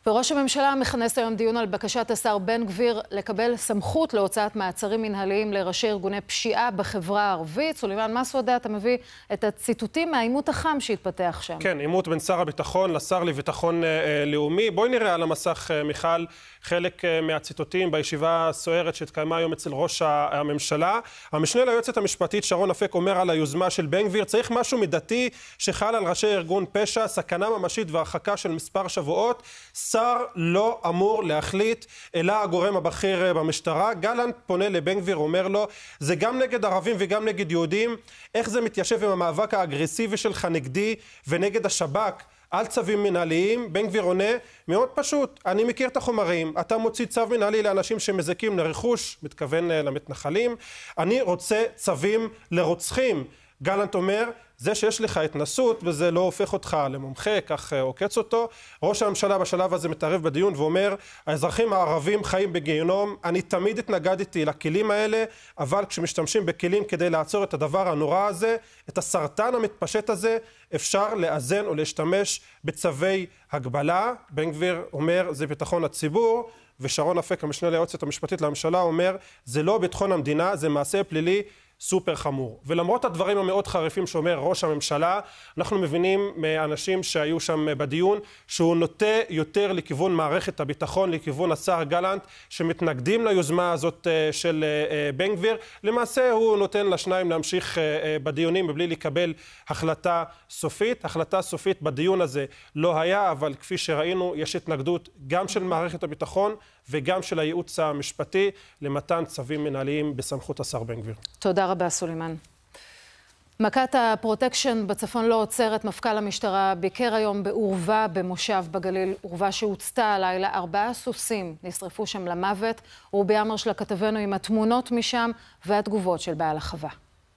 וראש הממשלה מכנס היום דיון על בקשת השר בן גביר לקבל סמכות להוצאת מעצרים מנהליים לראשי ארגוני פשיעה בחברה הערבית. סולימאן מסוודה, אתה מביא את הציטוטים מהעימות החם שהתפתח שם. כן, עימות בין שר הביטחון לשר לביטחון לאומי. בואי נראה על המסך, מיכל, חלק מהציטוטים בישיבה הסוערת שהתקיימה היום אצל ראש הממשלה. המשנה ליועצת המשפטית שרון אפק אומר על היוזמה של בן גביר, צריך משהו מידתי שחל על ראשי ארגון פשע, סכנה ממשית והרחקה של מספר שבועות. שר לא אמור להחליט, אלא הגורם הבכיר במשטרה. גלנט פונה לבן גביר, אומר לו, זה גם נגד ערבים וגם נגד יהודים. איך זה מתיישב עם המאבק האגרסיבי שלך נגדי ונגד השב"כ על צווים מנהליים? בן גביר עונה, מאוד פשוט, אני מכיר את החומרים, אתה מוציא צו מנהלי לאנשים שמזכים לרכוש, מתכוון למתנחלים, אני רוצה צווים לרוצחים. גלנט אומר, זה שיש לך התנסות וזה לא הופך אותך למומחה, כך עוקץ אותו. ראש הממשלה בשלב הזה מתערב בדיון ואומר, האזרחים הערבים חיים בגיהנום, אני תמיד התנגדתי לכלים האלה, אבל כשמשתמשים בכלים כדי לעצור את הדבר הנורא הזה, את הסרטן המתפשט הזה, אפשר לאזן או להשתמש בצווי הגבלה. בן גביר אומר, זה ביטחון הציבור, ושרון אפק, המשנה ליועצת המשפטית לממשלה, אומר, זה לא ביטחון המדינה, זה מעשה פלילי סופר חמור. ולמרות הדברים המאוד חריפים שאומר ראש הממשלה, אנחנו מבינים מאנשים שהיו שם בדיון שהוא נוטה יותר לכיוון מערכת הביטחון, לכיוון השר גלנט, שמתנגדים ליוזמה הזאת של בן גביר. למעשה הוא נותן לשניים להמשיך בדיונים מבלי לקבל החלטה סופית. החלטה סופית בדיון הזה לא היה, אבל כפי שראינו יש התנגדות גם של מערכת הביטחון וגם של הייעוץ המשפטי למתן צווים מנהליים בסמכות השר בן גביר. תודה רבה, סולימאן. מכת הפרוטקשן בצפון לא עוצרת. מפכ"ל המשטרה ביקר היום בעורבה במושב בגליל, עורבה שהוצתה הלילה. 4 סוסים נשרפו שם למוות. רובי אמרש לכתבנו עם התמונות משם והתגובות של בעל החווה.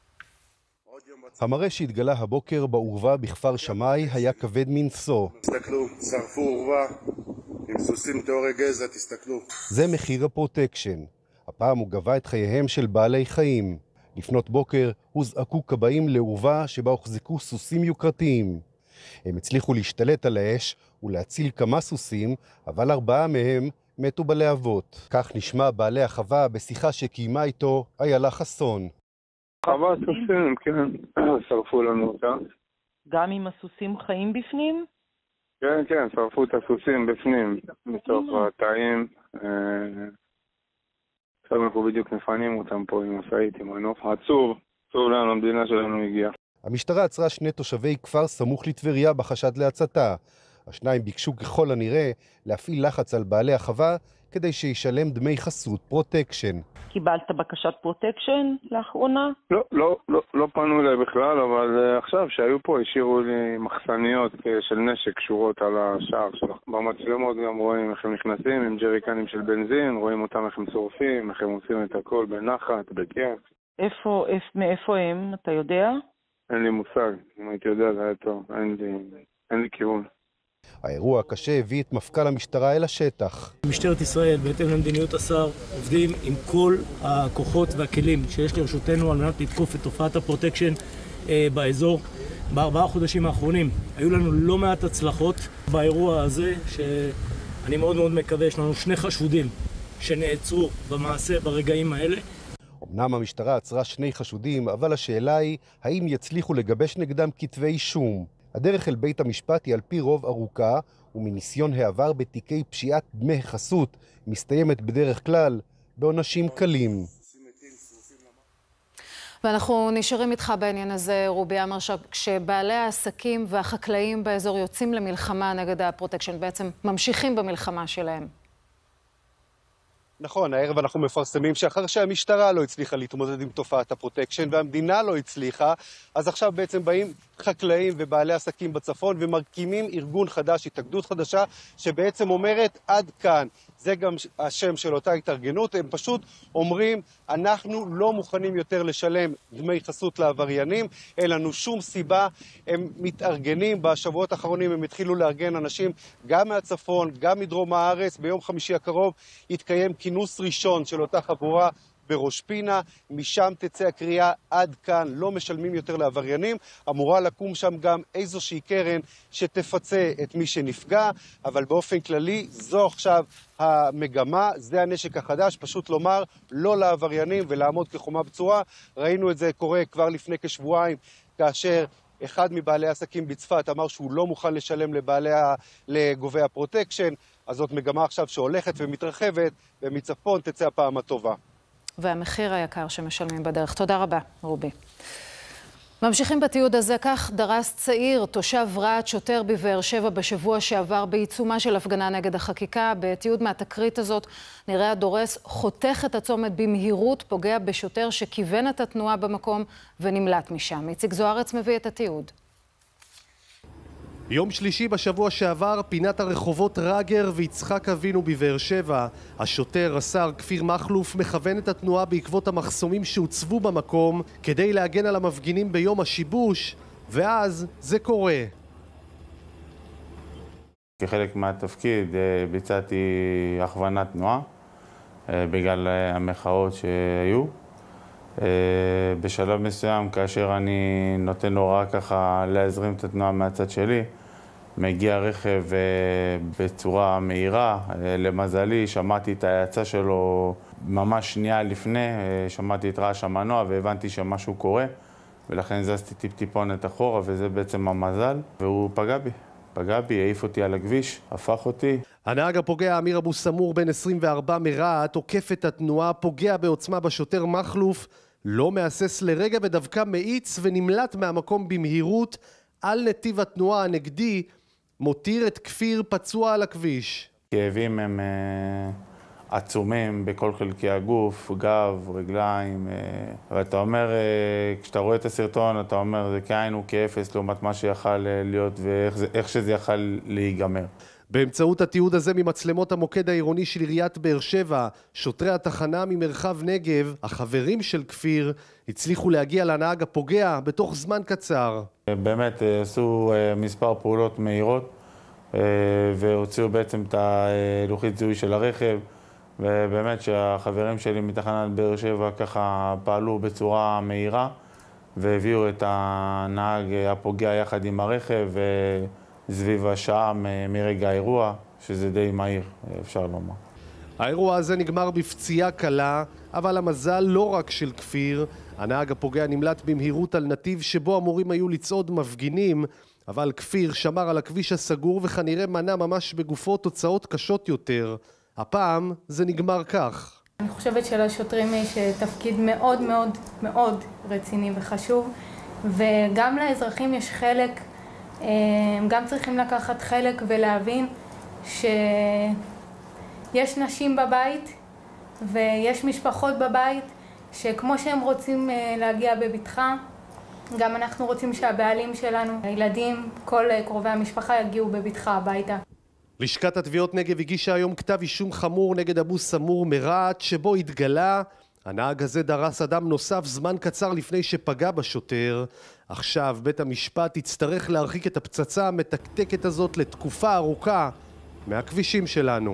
המראה שהתגלה הבוקר בעורבה בכפר שמאי היה כבד מנשוא. תסתכלו, שרפו עורבה עם סוסים תיאורי גזע, תסתכלו. זה מחיר הפרוטקשן. הפעם הוא גבה את חייהם של בעלי חיים. לפנות בוקר הוזעקו כבאים לעורבה שבה הוחזקו סוסים יוקרתיים. הם הצליחו להשתלט על האש ולהציל כמה סוסים, אבל 4 מהם מתו בלהבות. כך נשמע בעלי החווה בשיחה שקיימה איתו איילה חסון. חווה סוסים, כן, שרפו לנו אותה. גם עם הסוסים חיים בפנים? כן, כן, שרפו את הסוסים בפנים, מתוך התאים. עכשיו אנחנו בדיוק מפנים אותם פה עם משאית, עם מנוף. עצוב לנו, המדינה שלנו הגיעה. המשטרה עצרה 2 תושבי כפר סמוך לטבריה בחשד להצתה. השניים ביקשו ככל הנראה להפעיל לחץ על בעלי החווה כדי שישלם דמי חסות פרוטקשן. קיבלת בקשת פרוטקשן לאחרונה? לא פנו אליי בכלל, אבל עכשיו שהיו פה השאירו לי מחסניות של נשק קשורות על השער שלך. במצלמות גם רואים איך הם נכנסים עם ג'ריקנים של בנזין, רואים אותם איך הם שורפים, איך הם עושים את הכל בנחת, בכיף. מאיפה הם? אתה יודע? אין לי מושג, אם הייתי יודע זה היה טוב, אין לי כיוון. האירוע הקשה הביא את מפכ"ל המשטרה אל השטח. משטרת ישראל, בהתאם למדיניות השר, עובדים עם כל הכוחות והכלים שיש לרשותנו על מנת לתקוף את תופעת הפרוטקשן באזור. ב4 חודשים האחרונים היו לנו לא מעט הצלחות באירוע הזה, שאני מאוד מאוד מקווה, יש לנו 2 חשודים שנעצרו במעשה ברגעים האלה. אמנם המשטרה עצרה 2 חשודים, אבל השאלה היא האם יצליחו לגבש נגדם כתבי אישום. הדרך אל בית המשפט היא על פי רוב ארוכה, ומניסיון העבר בתיקי פשיעת דמי חסות מסתיימת בדרך כלל בעונשים קלים. ואנחנו נשארים איתך בעניין הזה, רובי אמרש, כשבעלי העסקים והחקלאים באזור יוצאים למלחמה נגד הפרוטקשן, בעצם ממשיכים במלחמה שלהם. נכון, הערב אנחנו מפרסמים שאחר שהמשטרה לא הצליחה להתמודד עם תופעת הפרוטקשן והמדינה לא הצליחה, אז עכשיו בעצם באים חקלאים ובעלי עסקים בצפון ומרקימים ארגון חדש, התאגדות חדשה, שבעצם אומרת עד כאן. זה גם השם של אותה התארגנות, הם פשוט אומרים, אנחנו לא מוכנים יותר לשלם דמי חסות לעבריינים, אין לנו שום סיבה. הם מתארגנים, בשבועות האחרונים הם התחילו לארגן אנשים גם מהצפון, גם מדרום הארץ. ביום חמישי הקרוב יתקיים כינוס ראשון של אותה חבורה בראש פינה, משם תצא הקריאה עד כאן, לא משלמים יותר לעבריינים, אמורה לקום שם גם איזושהי קרן שתפצה את מי שנפגע, אבל באופן כללי זו עכשיו המגמה, זה הנשק החדש, פשוט לומר לא לעבריינים ולעמוד כחומה בצורה. ראינו את זה קורה כבר לפני כשבועיים, כאשר אחד מבעלי העסקים בצפת אמר שהוא לא מוכן לשלם לגובי הפרוטקשן, אז זאת מגמה עכשיו שהולכת ומתרחבת, ומצפון תצא הפעם הטובה. והמחיר היקר שמשלמים בדרך. תודה רבה, רובי. ממשיכים בתיעוד הזה, כך דרס צעיר, תושב רהט, שוטר בבאר שבע בשבוע שעבר בעיצומה של הפגנה נגד החקיקה. בתיעוד מהתקרית הזאת נראה הדורס חותך את הצומת במהירות, פוגע בשוטר שכיוון את התנועה במקום ונמלט משם. איציק זוארץ מביא את התיעוד. יום שלישי בשבוע שעבר, פינת הרחובות רגר ויצחק אבינו בבאר שבע. השוטר, השר כפיר מחלוף, מכוון את התנועה בעקבות המחסומים שהוצבו במקום כדי להגן על המפגינים ביום השיבוש, ואז זה קורה. כחלק מהתפקיד ביצעתי הכוונת תנועה בגלל המחאות שהיו. בשלב מסוים, כאשר אני נותן הוראה ככה להזרים את התנועה מהצד שלי, מגיע רכב בצורה מהירה. למזלי, שמעתי את ההאצה שלו ממש שנייה לפני, שמעתי את רעש המנוע והבנתי שמשהו קורה, ולכן זזתי טיפונת אחורה, וזה בעצם המזל, והוא פגע בי, העיף אותי על הכביש, הפך אותי. הנהג הפוגע, אמיר אבו סמור, בן 24 מרהט, עוקף את התנועה, פוגע בעוצמה בשוטר מחלוף, לא מהסס לרגע ודווקא מאיץ ונמלט מהמקום במהירות על נתיב התנועה הנגדי, מותיר את כפיר פצוע על הכביש. כאבים הם עצומים בכל חלקי הגוף, גב, רגליים, ואתה אומר, כשאתה רואה את הסרטון, אתה אומר, זה כאין הוא כאפס לעומת מה שיכל להיות ואיך שזה יכל להיגמר. באמצעות התיעוד הזה ממצלמות המוקד העירוני של עיריית באר שבע, שוטרי התחנה ממרחב נגב, החברים של כפיר, הצליחו להגיע לנהג הפוגע בתוך זמן קצר. באמת עשו מספר פעולות מהירות, והוציאו בעצם את הלוחית זיהוי של הרכב, ובאמת שהחברים שלי מתחנת באר שבע ככה פעלו בצורה מהירה, והביאו את הנהג הפוגע יחד עם הרכב, סביב השעה מרגע האירוע, שזה די מהיר, אפשר לומר. האירוע הזה נגמר בפציעה קלה, אבל המזל לא רק של כפיר. הנהג הפוגע נמלט במהירות על נתיב שבו אמורים היו לצעוד מפגינים, אבל כפיר שמר על הכביש הסגור וכנראה מנע ממש בגופו תוצאות קשות יותר. הפעם זה נגמר כך. אני חושבת שלשוטרים יש תפקיד מאוד מאוד מאוד רציני וחשוב, וגם לאזרחים יש חלק, הם גם צריכים לקחת חלק ולהבין שיש נשים בבית ויש משפחות בבית שכמו שהם רוצים להגיע בבטחה, גם אנחנו רוצים שהבעלים שלנו, הילדים, כל קרובי המשפחה יגיעו בבטחה הביתה. לשכת התביעות נגב הגישה היום כתב אישום חמור נגד אבו סמור מרהט, שבו התגלה הנהג הזה דרס אדם נוסף זמן קצר לפני שפגע בשוטר. עכשיו בית המשפט יצטרך להרחיק את הפצצה המתקתקת הזאת לתקופה ארוכה מהכבישים שלנו.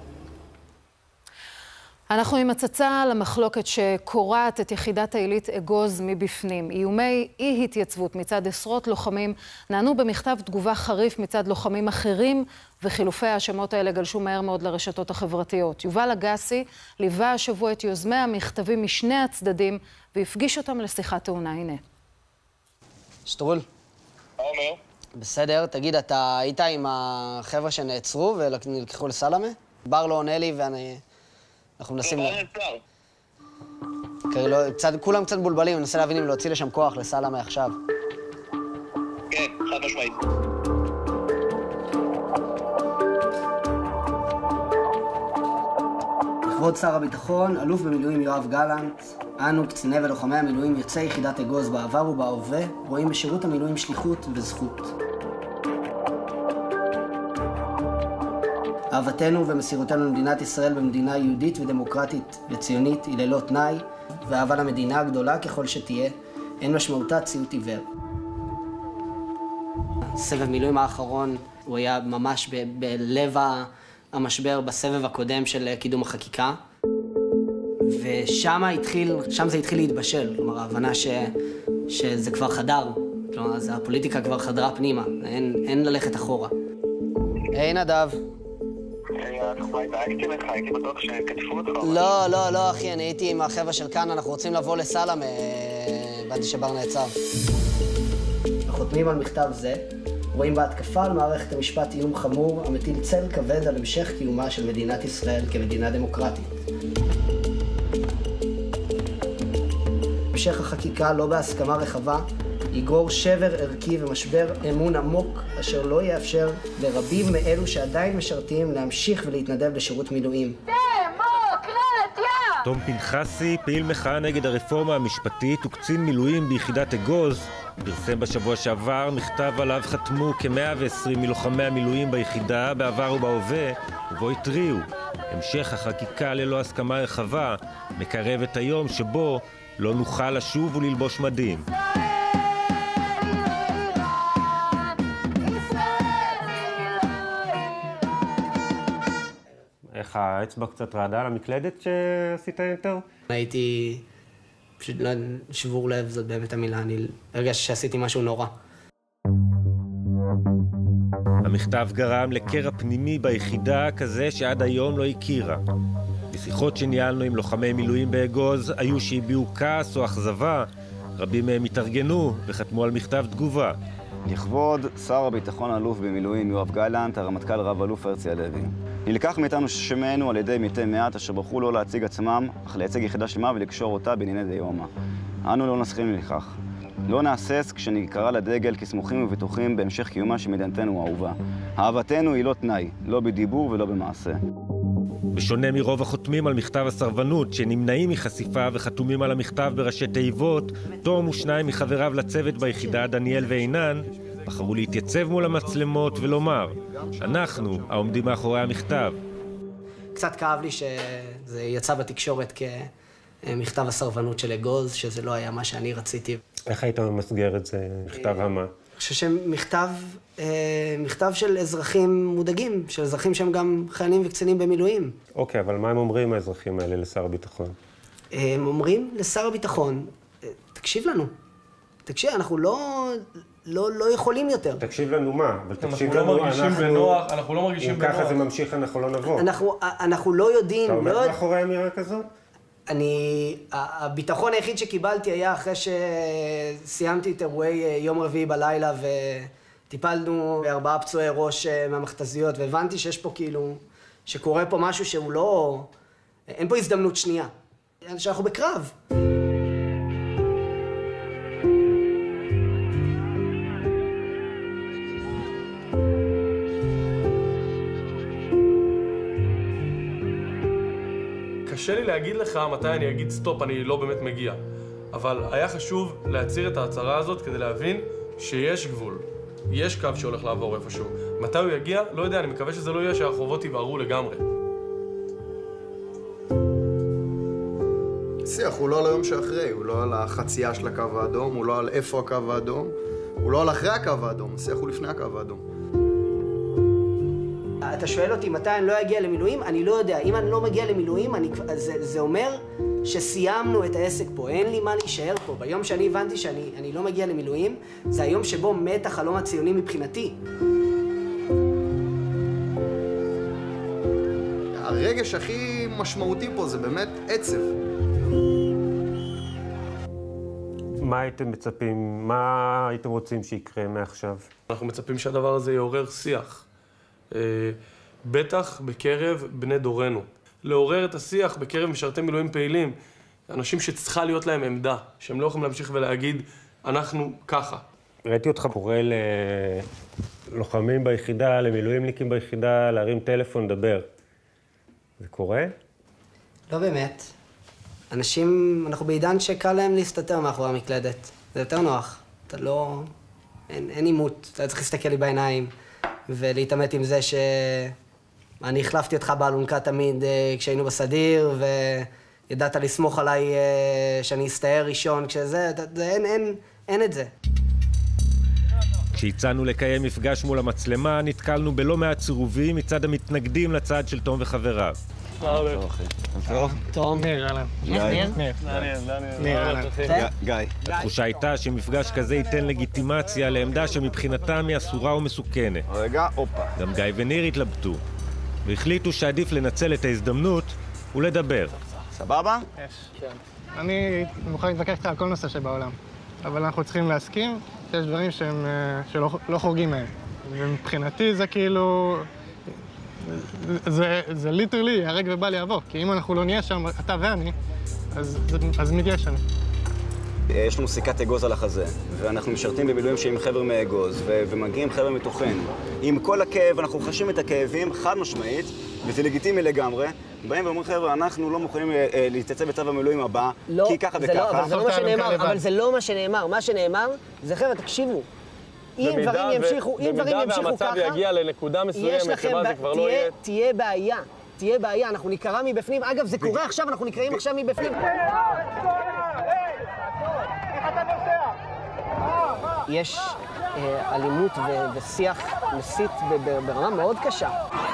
אנחנו עם הצצה למחלוקת שקורעת את יחידת העילית אגוז מבפנים. איומי אי-התייצבות מצד עשרות לוחמים נענו במכתב תגובה חריף מצד לוחמים אחרים, וחילופי האשמות האלה גלשו מהר מאוד לרשתות החברתיות. יובל אגסי ליווה השבוע את יוזמי המכתבים משני הצדדים והפגיש אותם לשיחת טעונה. הנה. שטרול. מה אומר? בסדר, תגיד, אתה היית עם החבר'ה שנעצרו ונלקחו לסלמה? בר לא עונה לי אנחנו מנסים... כולם קצת בולבלים, ננסה להבין אם להוציא לשם כוח לסלמה עכשיו. כן, חד משמעית. לכבוד שר הביטחון, אלוף במילואים יואב גלנט, אנו, קציני ולוחמי המילואים יוצאי יחידת אגוז בעבר ובהווה, רואים בשירות המילואים שליחות וזכות. אהבתנו ומסירותנו למדינת ישראל במדינה יהודית ודמוקרטית וציונית היא ללא תנאי, ואהבה למדינה הגדולה ככל שתהיה, אין משמעותה ציות עיוור. סבב מילואים האחרון הוא היה ממש בלב המשבר בסבב הקודם של קידום החקיקה, ושם זה התחיל להתבשל, כלומר, ההבנה שזה כבר חדר, כלומר, אז הפוליטיקה כבר חדרה פנימה, אין ללכת אחורה. היי נדב. הייתי בטוח שכתפו אותך. לא, אחי, אני הייתי עם החבר'ה של כאן, אנחנו רוצים לבוא לסלם, הבנתי שבר נעצר. חותמים על מכתב זה, רואים בהתקפה על מערכת המשפט איום חמור, המטיל צל כבד על המשך קיומה של מדינת ישראל כמדינה דמוקרטית. המשך החקיקה, לא בהסכמה רחבה, יגרור שבר ערכי ומשבר אמון עמוק, אשר לא יאפשר לרבים מאלו שעדיין משרתים להמשיך ולהתנדב לשירות מילואים. דמוקרטיה! תום פנחסי, פעיל מחאה נגד הרפורמה המשפטית וקצין מילואים ביחידת אגוז, פרסם בשבוע שעבר מכתב עליו חתמו כ-120 מלוחמי המילואים ביחידה בעבר ובהווה, ובו התריעו. המשך החקיקה ללא הסכמה רחבה מקרב את היום שבו לא נוכל לשוב וללבוש מדים. איך האצבע קצת רעדה על המקלדת שעשית יותר? הייתי פשוט שבור לב, זאת באמת המילה, אני הרגשתי שעשיתי משהו נורא. המכתב גרם לקרע פנימי ביחידה כזה שעד היום לא הכירה. בשיחות שניהלנו עם לוחמי מילואים באגוז היו שהביעו כעס או אכזבה, רבים מהם התארגנו וחתמו על מכתב תגובה. לכבוד שר הביטחון אלוף במילואים יואב גלנט, הרמטכ"ל רב אלוף הרצי הלוי. נלקח מאיתנו שמנו על ידי מתי מעט אשר בחרו לא להציג עצמם, אך לייצג יחידה שלמה ולקשור אותה בענייני דיומא. אנו לא נסכים לכך. לא נהסס כשנקרא לדגל כסמוכים ובטוחים בהמשך קיומה של מדינתנו האהובה. אהבתנו היא לא תנאי, לא בדיבור ולא במעשה. בשונה מרוב החותמים על מכתב הסרבנות שנמנעים מחשיפה וחתומים על המכתב בראשי תיבות, תום ושניים מחבריו לצוות ביחידה, דניאל ועינן, בחרו להתייצב מול המצלמות ולומר, אנחנו העומדים מאחורי המכתב. קצת כאב לי שזה יצא בתקשורת כמכתב הסרבנות של אגוז, שזה לא היה מה שאני רציתי. איך היית ממסגר את זה, מכתב המה? אני חושב שמכתב של אזרחים מודאגים, של אזרחים שהם גם חיילים וקצינים במילואים. אוקיי, אבל מה הם אומרים האזרחים האלה לשר הביטחון? הם אומרים לשר הביטחון, תקשיב לנו. תקשיב, אנחנו לא יכולים יותר. תקשיב לנו מה? אבל תקשיב לנו, אנחנו לא מרגישים בנוח. אם ככה זה ממשיך, אנחנו לא נבוא. אנחנו לא יודעים. אתה עומד מאחורי אמירה כזו? הביטחון היחיד שקיבלתי היה אחרי שסיימתי את אירועי יום רביעי בלילה וטיפלנו ב4 פצועי ראש מהמכתזיות, והבנתי שיש פה כאילו, שקורה פה משהו שהוא לא, אין פה הזדמנות שנייה, שאנחנו בקרב. קשה לי להגיד לך מתי אני אגיד סטופ, אני לא באמת מגיע. אבל היה חשוב להציר את ההצהרה הזאת כדי להבין שיש גבול. יש קו שהולך לעבור איפשהו. מתי הוא יגיע? לא יודע, אני מקווה שזה לא יהיה שהרחובות יבערו לגמרי. שיח הוא לא על היום שאחרי, הוא לא על החצייה של הקו האדום, הוא לא על איפה הקו האדום, הוא לא על אחרי הקו האדום, השיח הוא לפני הקו האדום. אתה שואל אותי מתי אני לא אגיע למילואים? אני לא יודע. אם אני לא מגיע למילואים, זה אומר שסיימנו את העסק פה. אין לי מה להישאר פה. ביום שאני הבנתי שאני לא מגיע למילואים, זה היום שבו מת החלום הציוני מבחינתי. הרגש הכי משמעותי פה זה באמת עצב. מה הייתם מצפים? מה הייתם רוצים שיקרה מעכשיו? אנחנו מצפים שהדבר הזה יעורר שיח. בטח בקרב בני דורנו. לעורר את השיח בקרב משרתי מילואים פעילים, אנשים שצריכה להיות להם עמדה, שהם לא יכולים להמשיך ולהגיד, אנחנו ככה. ראיתי אותך קורא ללוחמים ביחידה, למילואימניקים ביחידה, להרים טלפון, לדבר. זה קורה? לא באמת. אנשים, אנחנו בעידן שקל להם להסתתר מאחורי המקלדת. זה יותר נוח. אתה לא... אין עימות. אתה צריך להסתכל לי בעיניים. ולהתאמת עם זה שאני החלפתי אותך באלונקה תמיד כשהיינו בסדיר, וידעת לסמוך עליי שאני אסתער ראשון כשזה, אין את זה. כשהצענו לקיים מפגש מול המצלמה, נתקלנו בלא מעט סירובים מצד המתנגדים לצד של תום וחבריו. תום. גיא. התחושה הייתה שמפגש כזה ייתן לגיטימציה לעמדה שמבחינתם היא אסורה ומסוכנת. רגע, אופה. גם גיא וניר התלבטו, והחליטו שעדיף לנצל את ההזדמנות ולדבר. סבבה? כן. אני מוכן להתווכח איתך על כל נושא שבעולם, אבל אנחנו צריכים להסכים שיש דברים שלא חורגים מהם. ומבחינתי זה כאילו... זה ליטרלי, הרג ובל יעבור, כי אם אנחנו לא נהיה שם, אתה ואני, אז מי תהיה שם? יש לנו סיכת אגוז על החזה, ואנחנו משרתים במילואים שעם חבר מאגוז, ומגיעים חבר מתוכנו. עם כל הכאב, אנחנו חשים את הכאבים חד משמעית, וזה לגיטימי לגמרי. באים ואומרים, חבר'ה, אנחנו לא מוכנים להתייצב בצו המילואים הבא, כי ככה וככה. אבל זה לא מה שנאמר. מה שנאמר זה, חבר'ה, תקשיבו. אם דברים ימשיכו ככה... במידה והמצב יגיע לנקודה מסוימת, שבה זה כבר לא יהיה... תהיה בעיה, אנחנו נקרא מבפנים. אגב, זה קורה עכשיו, אנחנו נקראים עכשיו מבפנים. יש אלימות ושיח מסית ברמה מאוד קשה.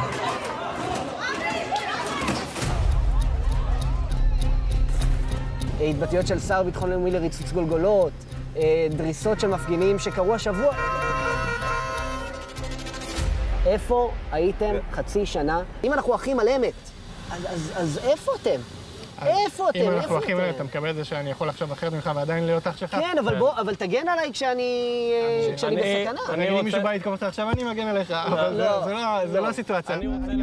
התבטאויות של שר ביטחון לאומי לריצוץ גולגולות, דריסות של מפגינים שקרו השבוע. איפה הייתם חצי שנה? אם אנחנו אחים על אמת, אז איפה אתם? איפה אתם? אם אנחנו אחים על אמת, אתה מקבל את זה שאני יכול לחשוב אחרת ממך ועדיין להיות אח שלך? כן, אבל תגן עליי כשאני בסכנה. אם מישהו בא לתקוף אותך עכשיו, אני מגן עליך, אבל זה לא הסיטואציה.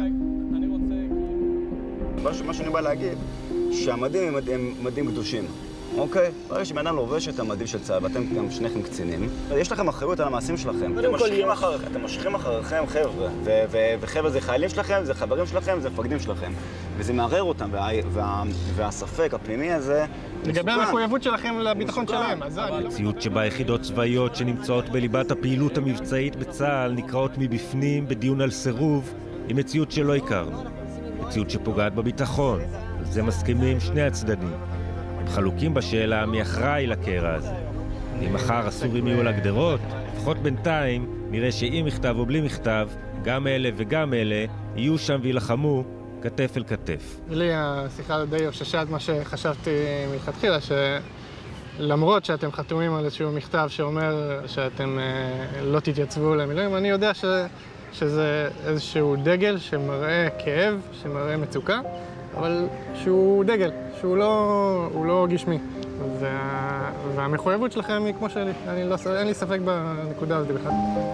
מה שאני בא להגיד, שהמדים הם מדים קדושים. אוקיי? ברגע שבן אדם לובש את המדים של צה"ל, ואתם גם שניכם קצינים, יש לכם אחריות על המעשים שלכם. אתם משכים אחריכם חבר'ה, וחבר'ה זה חיילים שלכם, זה חברים שלכם, זה מפקדים שלכם. וזה מערער אותם, והספק הפנימי הזה... לגבי המחויבות שלכם לביטחון שלהם, אז... המציאות שבה יחידות צבאיות שנמצאות בליבת הפעילות המבצעית בצה"ל נקראות מבפנים בדיון על סירוב, היא מציאות שלא הכרנו. מציאות שפוגעת בביטחון. על זה מסכימים שני הצדדים. חלוקים בשאלה מי אחראי לקרע הזה. אם מחר הסורים יהיו לגדרות, לפחות בינתיים נראה שאם מכתב או בלי מכתב, גם אלה וגם אלה יהיו שם וילחמו כתף אל כתף. לי השיחה די אוששה את מה שחשבתי מלכתחילה, שלמרות שאתם חתומים על איזשהו מכתב שאומר שאתם לא תתייצבו למילואים, אני יודע שזה איזשהו דגל שמראה כאב, שמראה מצוקה, אבל שהוא דגל, שהוא לא גשמי. והמחויבות שלכם היא כמו שלי. אין לי ספק בנקודה הזאת בכלל.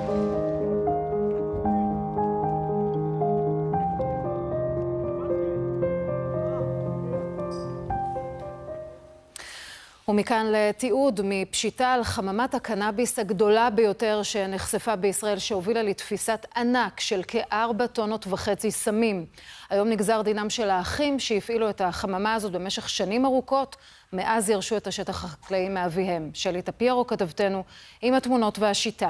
ומכאן לתיעוד מפשיטה על חממת הקנאביס הגדולה ביותר שנחשפה בישראל, שהובילה לתפיסת ענק של כ4.5 טונות סמים. היום נגזר דינם של האחים שהפעילו את החממה הזאת במשך שנים ארוכות, מאז ירשו את השטח החקלאי מאביהם. שלי טפיירו כתבתנו עם התמונות והשיטה.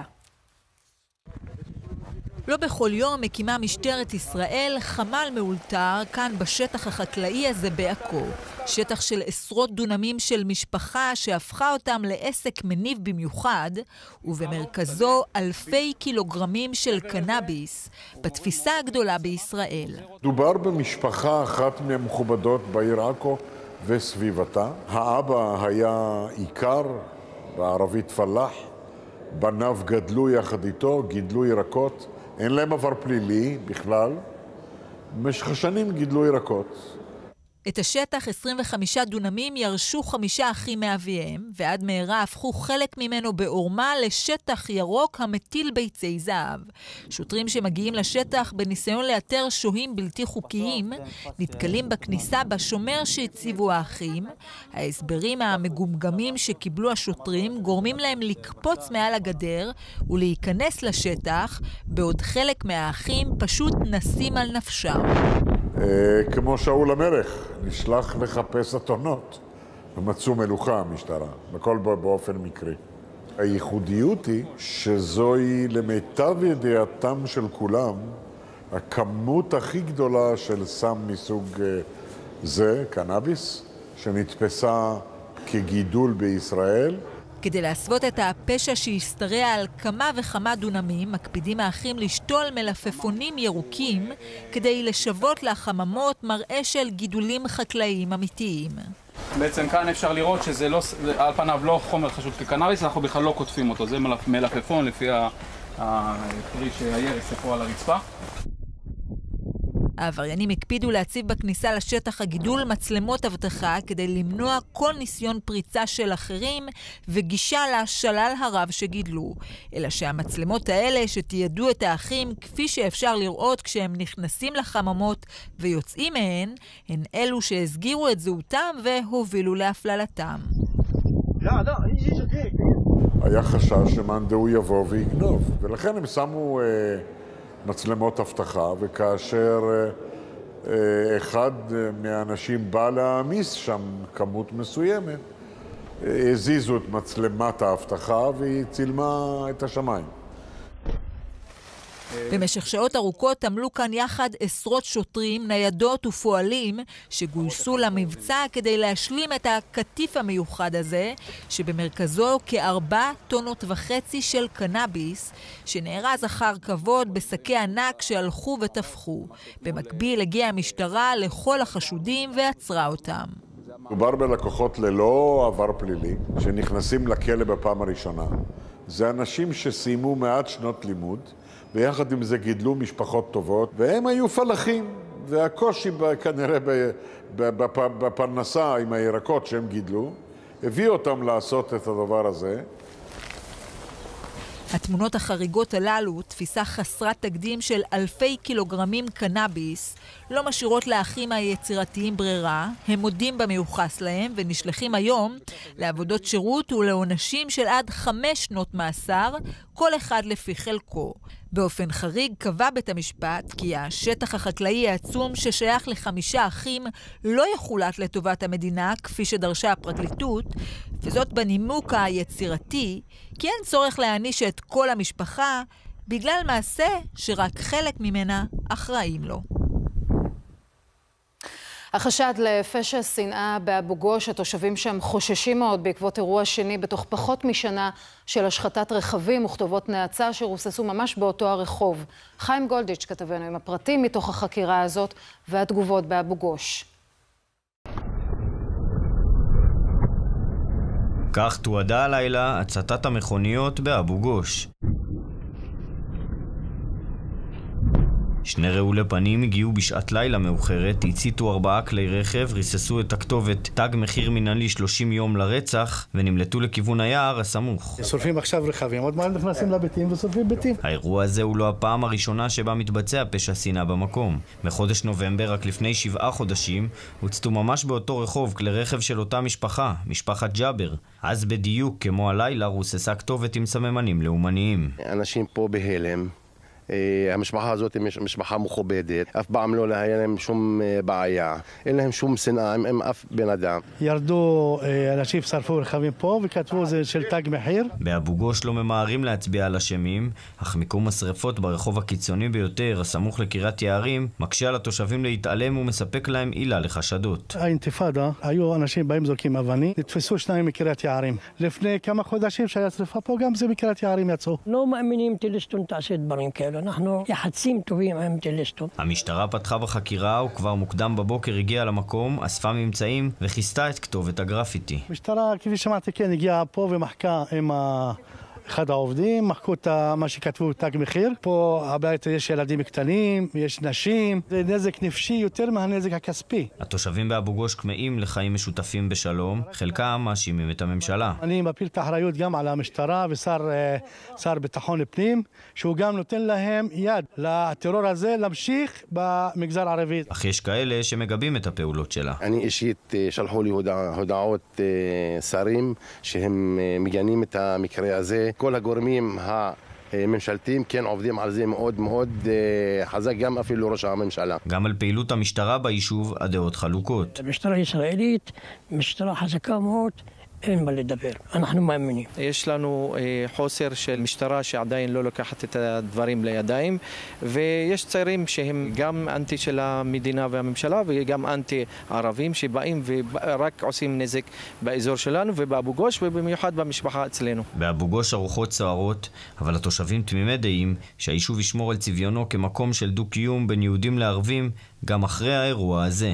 לא בכל יום מקימה משטרת ישראל חמ"ל מאולתר כאן בשטח החקלאי הזה בעכו. שטח של עשרות דונמים של משפחה שהפכה אותם לעסק מניב במיוחד, ובמרכזו אלפי קילוגרמים של קנאביס, בתפיסה הגדולה בישראל. דובר במשפחה אחת מהמכובדות בעיר עכו וסביבתה. האבא היה עיקר, בערבית פלח, בניו גדלו יחד איתו, גידלו ירקות. אין להם עבר פלילי בכלל, במשך השנים גידלו ירקות. את השטח 25 דונמים ירשו 5 אחים מאביהם, ועד מהרה הפכו חלק ממנו בעורמה לשטח ירוק המטיל ביצי זהב. שוטרים שמגיעים לשטח בניסיון לאתר שוהים בלתי חוקיים, נתקלים בכניסה בשומר שהציבו האחים. ההסברים המגומגמים שקיבלו השוטרים גורמים להם לקפוץ מעל הגדר ולהיכנס לשטח, בעוד חלק מהאחים פשוט נסים על נפשם. כמו שאול המלך, נשלח לחפש אתונות, ומצאו מלוכה המשטרה, בכל באופן מקרי. הייחודיות היא שזוהי למיטב ידיעתם של כולם, הכמות הכי גדולה של סם מסוג זה, קנאביס, שנתפסה כגידול בישראל. כדי להסוות את הפשע שהשתרע על כמה וכמה דונמים, מקפידים האחים לשתול מלפפונים ירוקים כדי לשוות לחממות מראה של גידולים חקלאיים אמיתיים. בעצם כאן אפשר לראות שזה לא, על פניו לא חומר חשוד כקנאביס, אנחנו בכלל לא קוטפים אותו. זה מלפפון לפי הפרי שהירס פה על הרצפה. העבריינים הקפידו להציב בכניסה לשטח הגידול מצלמות אבטחה כדי למנוע כל ניסיון פריצה של אחרים וגישה לשלל הרב שגידלו. אלא שהמצלמות האלה שתיעדו את האחים כפי שאפשר לראות כשהם נכנסים לחממות ויוצאים מהן, הן אלו שהסגירו את זהותם והובילו להפללתם. היה חשש שמאן דהוא יבוא ויגנוב, ולכן הם שמו מצלמות אבטחה, וכאשר אחד מהאנשים בא להעמיס שם כמות מסוימת, הזיזו את מצלמת האבטחה והיא צילמה את השמיים. במשך שעות ארוכות עמלו כאן יחד עשרות שוטרים, ניידות ופועלים שגויסו למבצע כדי להשלים את הקטיף המיוחד הזה, שבמרכזו כ4.5 טונות של קנאביס, שנארז אחר כבוד בשקי ענק שהלכו ותפחו. במקביל הגיעה המשטרה לכל החשודים ועצרה אותם. מדובר בלקוחות ללא עבר פלילי, שנכנסים לכלא בפעם הראשונה. זה אנשים שסיימו מעט שנות לימוד, ויחד עם זה גידלו משפחות טובות, והם היו פלחים, והקושי כנראה בפרנסה עם הירקות שהם גידלו, הביא אותם לעשות את הדבר הזה. התמונות החריגות הללו, תפיסה חסרת תקדים של אלפי קילוגרמים קנאביס, לא משאירות לאחים היצירתיים ברירה, הם מודים במיוחס להם ונשלחים היום לעבודות שירות ולעונשים של עד 5 שנות מאסר, כל אחד לפי חלקו. באופן חריג קבע בית המשפט כי השטח החקלאי העצום ששייך ל5 אחים לא יחולט לטובת המדינה כפי שדרשה הפרקליטות, וזאת בנימוק היצירתי, כי אין צורך להעניש את כל המשפחה בגלל מעשה שרק חלק ממנה אחראים לו. החשד לפשע שנאה באבו גוש, התושבים שם חוששים מאוד בעקבות אירוע שני בתוך פחות משנה של השחתת רכבים וכתובות נאצה שרוססו ממש באותו הרחוב. חיים גולדיץ' כתבנו עם הפרטים מתוך החקירה הזאת והתגובות באבו גוש. כך תועדה הלילה הצתת המכוניות באבו גוש. 2 רעולי פנים הגיעו בשעת לילה מאוחרת, הציתו 4 כלי רכב, ריססו את הכתובת תג מחיר מנהלי 30 יום לרצח ונמלטו לכיוון היער הסמוך. שורפים עכשיו רכבים, עוד מעט נכנסים לביתים ושורפים ביתים. האירוע הזה הוא לא הפעם הראשונה שבה מתבצע פשע שנאה במקום. בחודש נובמבר, רק לפני 7 חודשים, הוצתו ממש באותו רחוב כלי רכב של אותה משפחה, משפחת ג'אבר. אז בדיוק כמו הלילה רוססה כתובת עם סממנים לאומניים. אנשים פה בהלם. המשפחה הזאת היא משפחה מכובדת, אף פעם לא היה להם שום בעיה, אין להם שום שנאה עם אף בן אדם. ירדו אנשים, שרפו רכבים פה וכתבו זה של תג מחיר. באבו גוש לא ממהרים להצביע על אשמים, אך מיקום השרפות ברחוב הקיצוני ביותר, הסמוך לקריית יערים, מקשה על התושבים להתעלם ומספק להם עילה לחשדות. האינתיפאדה, היו אנשים באים זורקים אבנים, נתפסו 2 מקריית יערים. לפני כמה חודשים שהיה שרפה פה, גם זה מקריית יערים יצאו. לא מאמינים טלסטון תעשה דברים כאלה. אנחנו יחסים טובים עם טלסטון. המשטרה פתחה בחקירה וכבר מוקדם בבוקר הגיעה למקום, אספה ממצאים וכיסתה את כתובת הגרפיטי. המשטרה, כפי שמעתי, כן, הגיעה פה ומחקה עם אחד העובדים, מחקו את מה שכתבו תג מחיר. פה הבית יש ילדים קטנים, יש נשים. זה נזק נפשי יותר מהנזק הכספי. התושבים באבו גוש כמאים לחיים משותפים בשלום, חלקם מאשימים את הממשלה. אני מפיל את האחריות גם על המשטרה ושר ביטחון פנים, שהוא גם נותן להם יד לטרור הזה להמשיך במגזר הערבי. אך יש כאלה שמגבים את הפעולות שלה. אני אישית שלחו לי הודעות שרים שהם מגנים את המקרה הזה. כל הגורמים הממשלתיים כן עובדים על זה מאוד מאוד חזק, גם אפילו ראש הממשלה. גם על פעילות המשטרה ביישוב הדעות חלוקות. המשטרה הישראלית, משטרה חזקה מאוד, אין מה לדבר, אנחנו מאמינים. יש לנו חוסר של משטרה שעדיין לא לוקחת את הדברים לידיים, ויש צעירים שהם גם אנטי של המדינה והממשלה וגם אנטי ערבים שבאים ורק עושים נזק באזור שלנו ובאבו גוש ובמיוחד במשפחה אצלנו. באבו גוש הרוחות סוערות, אבל התושבים תמימי דעים שהיישוב ישמור על צביונו כמקום של דו-קיום בין יהודים לערבים גם אחרי האירוע הזה.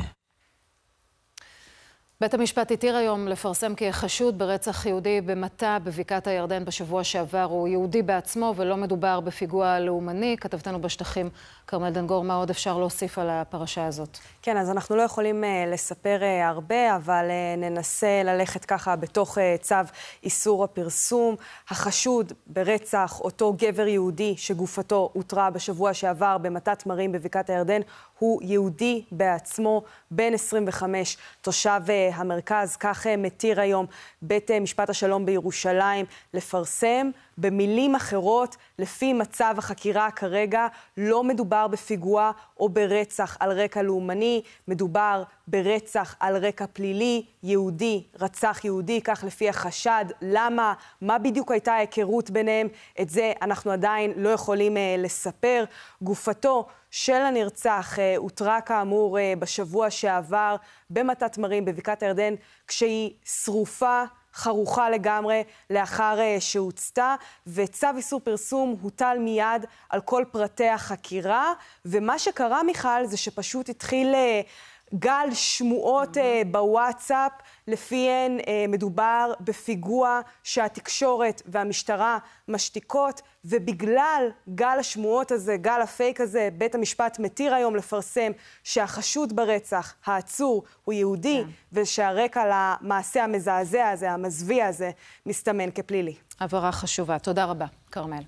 בית המשפט התיר היום לפרסם כי החשוד ברצח יהודי במטה בבקעת הירדן בשבוע שעבר הוא יהודי בעצמו ולא מדובר בפיגוע לאומני. כתבתנו בשטחים כרמל דנגור, מה עוד אפשר להוסיף על הפרשה הזאת? כן, אז אנחנו לא יכולים לספר הרבה, אבל ננסה ללכת ככה בתוך צו איסור הפרסום. החשוד ברצח אותו גבר יהודי שגופתו הותרה בשבוע שעבר במטה תמרים בבקעת הירדן הוא יהודי בעצמו, בן 25, תושב המרכז. כך מתיר היום בית משפט השלום בירושלים לפרסם. במילים אחרות, לפי מצב החקירה כרגע, לא מדובר בפיגוע או ברצח על רקע לאומני, מדובר ברצח על רקע פלילי, יהודי, רצח יהודי, כך לפי החשד. למה? מה בדיוק הייתה ההיכרות ביניהם? את זה אנחנו עדיין לא יכולים לספר. גופתו של הנרצח הותרה כאמור בשבוע שעבר במטה תמרים בבקעת הירדן, כשהיא שרופה, חרוכה לגמרי לאחר שהוצתה, וצו איסור פרסום הוטל מיד על כל פרטי החקירה. ומה שקרה, מיכל, זה שפשוט התחיל גל שמועות בוואטסאפ, לפיהן מדובר בפיגוע שהתקשורת והמשטרה משתיקות, ובגלל גל השמועות הזה, גל הפייק הזה, בית המשפט מתיר היום לפרסם שהחשוד ברצח, העצור, הוא יהודי, ושהרקע למעשה המזעזע הזה, המזוויע הזה, מסתמן כפלילי. עברה חשובה. תודה רבה, כרמל.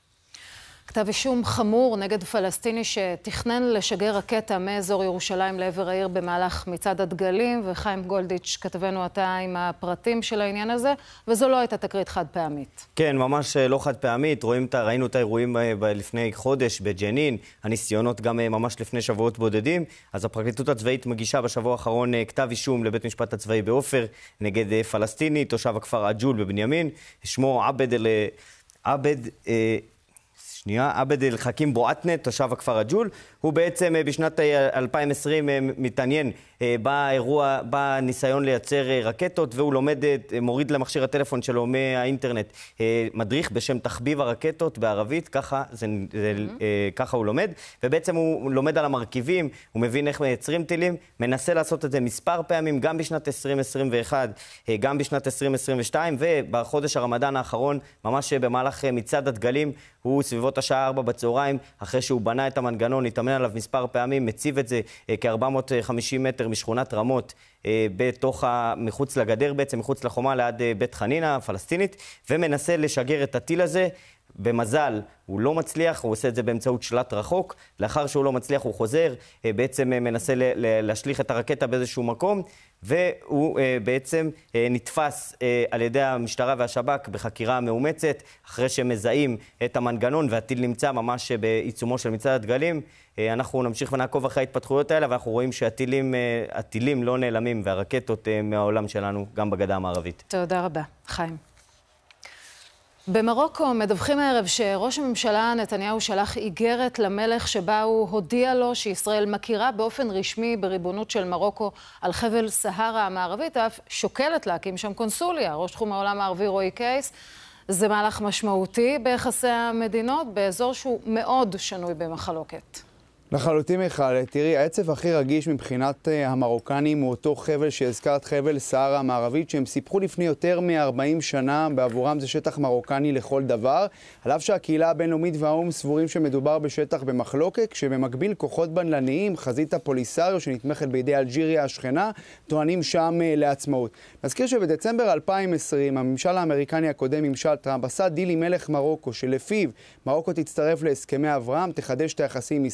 כתב אישום חמור נגד פלסטיני שתכנן לשגר רקטה מאזור ירושלים לעבר העיר במהלך מצעד הדגלים, וחיים גולדיץ' כתבנו אתה עם הפרטים של העניין הזה, וזו לא הייתה תקרית חד פעמית. כן, ממש לא חד פעמית. ראינו את האירועים לפני חודש בג'נין, הניסיונות גם ממש לפני שבועות בודדים. אז הפרקליטות הצבאית מגישה בשבוע האחרון כתב אישום לבית משפט הצבאי בעופר נגד פלסטיני, תושב הכפר עג'ול בבנימין, שמו עבד אל חכים בועטנה, תושב הכפר עג'ול. הוא בעצם בשנת 2020 מתעניין בניסיון לייצר רקטות, והוא מוריד למכשיר הטלפון שלו מהאינטרנט מדריך בשם תחביב הרקטות בערבית, ככה הוא לומד, ובעצם הוא לומד על המרכיבים, הוא מבין איך מייצרים טילים, מנסה לעשות את זה מספר פעמים, גם בשנת 2021, גם בשנת 2022, ובחודש הרמדאן האחרון, ממש במהלך מצעד הדגלים, הוא סביבות השעה 4 בצהריים, אחרי שהוא בנה את המנגנון, התאמן עליו מספר פעמים, מציב את זה כ-450 מטר משכונת רמות, מחוץ לגדר בעצם, מחוץ לחומה ליד בית חנינה הפלסטינית, ומנסה לשגר את הטיל הזה. במזל הוא לא מצליח, הוא עושה את זה באמצעות שלט רחוק. לאחר שהוא לא מצליח הוא חוזר, בעצם מנסה להשליך את הרקטה באיזשהו מקום, והוא בעצם נתפס על ידי המשטרה והשב"כ בחקירה מאומצת, אחרי שמזהים את המנגנון והטיל נמצא ממש בעיצומו של מצעד הדגלים. אנחנו נמשיך ונעקוב אחרי ההתפתחויות האלה, ואנחנו רואים שהטילים לא נעלמים והרקטות מהעולם שלנו, גם בגדה המערבית. תודה רבה, חיים. במרוקו מדווחים הערב שראש הממשלה נתניהו שלח איגרת למלך שבה הוא הודיע לו שישראל מכירה באופן רשמי בריבונות של מרוקו על חבל סהרה המערבית, אף שוקלת להקים שם קונסוליה. ראש תחום העולם הערבי רועי קייס, זה מהלך משמעותי ביחסי המדינות באזור שהוא מאוד שנוי במחלוקת. לחלוטין מיכל, תראי, העצב הכי רגיש מבחינת המרוקנים הוא אותו חבל שהזכרת, חבל סהרה המערבית, שהם סיפחו לפני יותר מ-40 שנה, בעבורם זה שטח מרוקני לכל דבר, על אף שהקהילה הבינלאומית והאו"ם סבורים שמדובר בשטח במחלוקת, כשבמקביל כוחות בנלניים, חזית הפוליסריו שנתמכת בידי אלג'יריה השכנה, טוענים שם לעצמאות. נזכיר שבדצמבר 2020, הממשל האמריקני הקודם, ממשל טראמפ, עשה דיל עם מלך מרוקו, שלפיו מרוקו תצטרף להסכמי אברהם, תחדש את היחסים עם ישראל,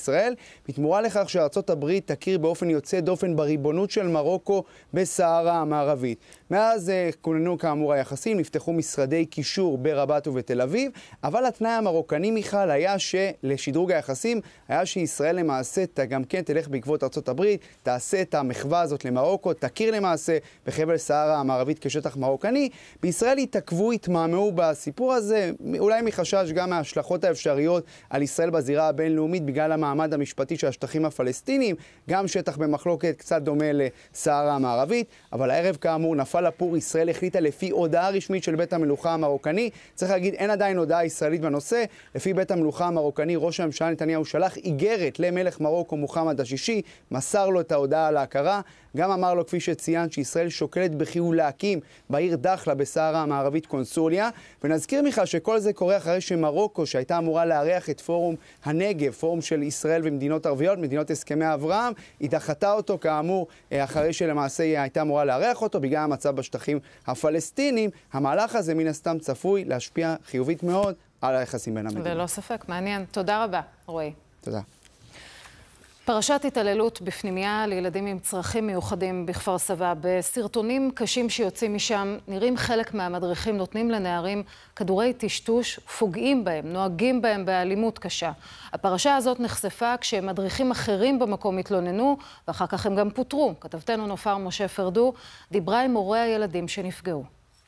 בתמורה לכך שארצות הברית תכיר באופן יוצא דופן בריבונות של מרוקו בסהרה המערבית. מאז כוננו כאמור היחסים, נפתחו משרדי קישור ברבת ובתל אביב, אבל התנאי המרוקני מיכל היה שלשדרוג היחסים היה שישראל למעשה גם כן תלך בעקבות ארצות הברית, תעשה את המחווה הזאת למרוקו, תכיר למעשה בחבל סהרה המערבית כשטח מרוקני. בישראל התעכבו, התמהמהו בסיפור הזה, אולי מחשש גם מההשלכות האפשריות על ישראל בזירה הבינלאומית בגלל המעמד המשפטי של השטחים הפלסטינים, גם שטח במחלוקת קצת דומה לסהרה המערבית, אבל הערב כאמור נפל הפור, ישראל החליטה לפי הודעה רשמית של בית המלוכה המרוקני, צריך להגיד אין עדיין הודעה ישראלית בנושא, לפי בית המלוכה המרוקני ראש הממשלה נתניהו שלח איגרת למלך מרוקו מוחמד השישי, מסר לו את ההודעה על ההכרה, גם אמר לו כפי שציינת שישראל שוקלת בחיוב להקים בעיר דחלה בסהרה המערבית קונסוליה, ונזכיר מיכל שכל זה קורה אחרי שמרוקו שהייתה אמורה לארח את פורום הנגב, פורום של ישראל ומדינות ערביות, מדינות הסכמי אברהם, היא דחתה אותו כאמור אחרי שלמעשה היא הייתה אמורה לארח אותו בגלל המצב בשטחים הפלסטינים. המהלך הזה מן הסתם צפוי להשפיע חיובית מאוד על היחסים בין המדינות. ללא ספק, מעניין. תודה רבה, רועי. תודה. פרשת התעללות בפנימייה לילדים עם צרכים מיוחדים בכפר סבא. בסרטונים קשים שיוצאים משם, נראים חלק מהמדריכים נותנים לנערים כדורי טשטוש, פוגעים בהם, נוהגים בהם באלימות קשה. הפרשה הזאת נחשפה כשמדריכים אחרים במקום התלוננו, ואחר כך הם גם פוטרו. כתבתנו נופר משה פרדו דיברה עם הורי הילדים שנפגעו.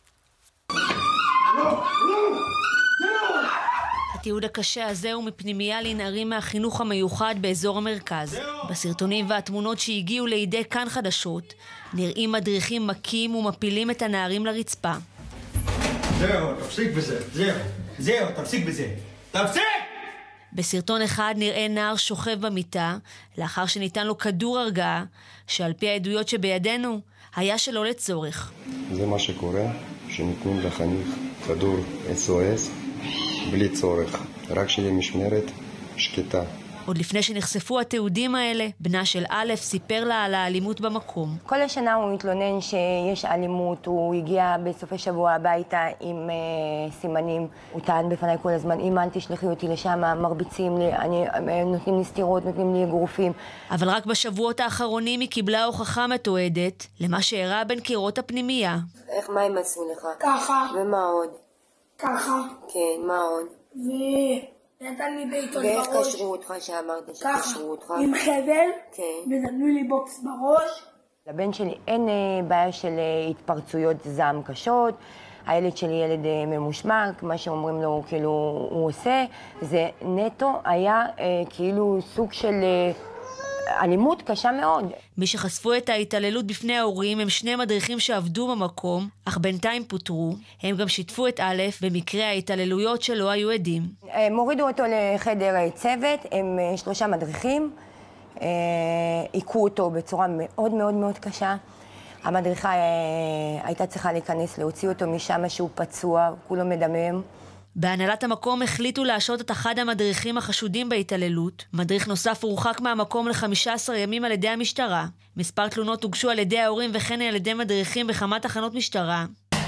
התיעוד הקשה הזה הוא מפנימייה לנערים מהחינוך המיוחד באזור המרכז. בסרטונים והתמונות שהגיעו לידי כאן חדשות, נראים מדריכים מכים ומפילים את הנערים לרצפה. זהו, תפסיק בזה, זהו, תפסיק בזה, תפסיק! בסרטון אחד נראה נער שוכב במיטה, לאחר שניתן לו כדור הרגעה, שעל פי העדויות שבידינו, היה שלא לצורך. זה מה שקורה, שנותנים לחניך כדור SOS, בלי צורך, רק שיהיה משמרת שקטה. עוד לפני שנחשפו התיעודים האלה, בנה של א' סיפר לה על האלימות במקום. כל השנה הוא מתלונן שיש אלימות, הוא הגיע בסופי שבוע הביתה עם סימנים. הוא טען בפניי כל הזמן, אמא, אל תשלחי אותי לשם, מרביצים לי, נותנים לי סתירות, נותנים לי אגרופים. אבל רק בשבועות האחרונים היא קיבלה הוכחה מתועדת למה שאירע בין קירות הפנימייה. איך, מה הם עשו לך? ככה. ומה עוד? ככה. כן, מה עוד? ונתן לי בעיתון בראש. בראש. ואיך קשרו אותך שאמרת שקשרו אותך? עם חבל. כן. ונתנו לי בוקס בראש. לבן שלי אין בעיה של התפרצויות זעם קשות. הילד שלי ילד ממושמק, מה שאומרים לו כאילו הוא עושה. זה נטו היה כאילו סוג של אלימות קשה מאוד. מי שחשפו את ההתעללות בפני ההורים הם שני מדריכים שעבדו במקום, אך בינתיים פוטרו. הם גם שיתפו את א' במקרה ההתעללויות שלא היו עדים. הם הורידו אותו לחדר צוות, הם 3 מדריכים, עיקו אותו בצורה מאוד מאוד מאוד קשה. המדריכה הייתה צריכה להיכנס, להוציא אותו משם שהוא פצוע, כולו מדמם. בהנהלת המקום החליטו להשעות את אחד המדריכים החשודים בהתעללות. מדריך נוסף הורחק מהמקום ל15 ימים על ידי המשטרה. מספר תלונות הוגשו על ידי ההורים וכן על ידי מדריכים בכמה תחנות משטרה.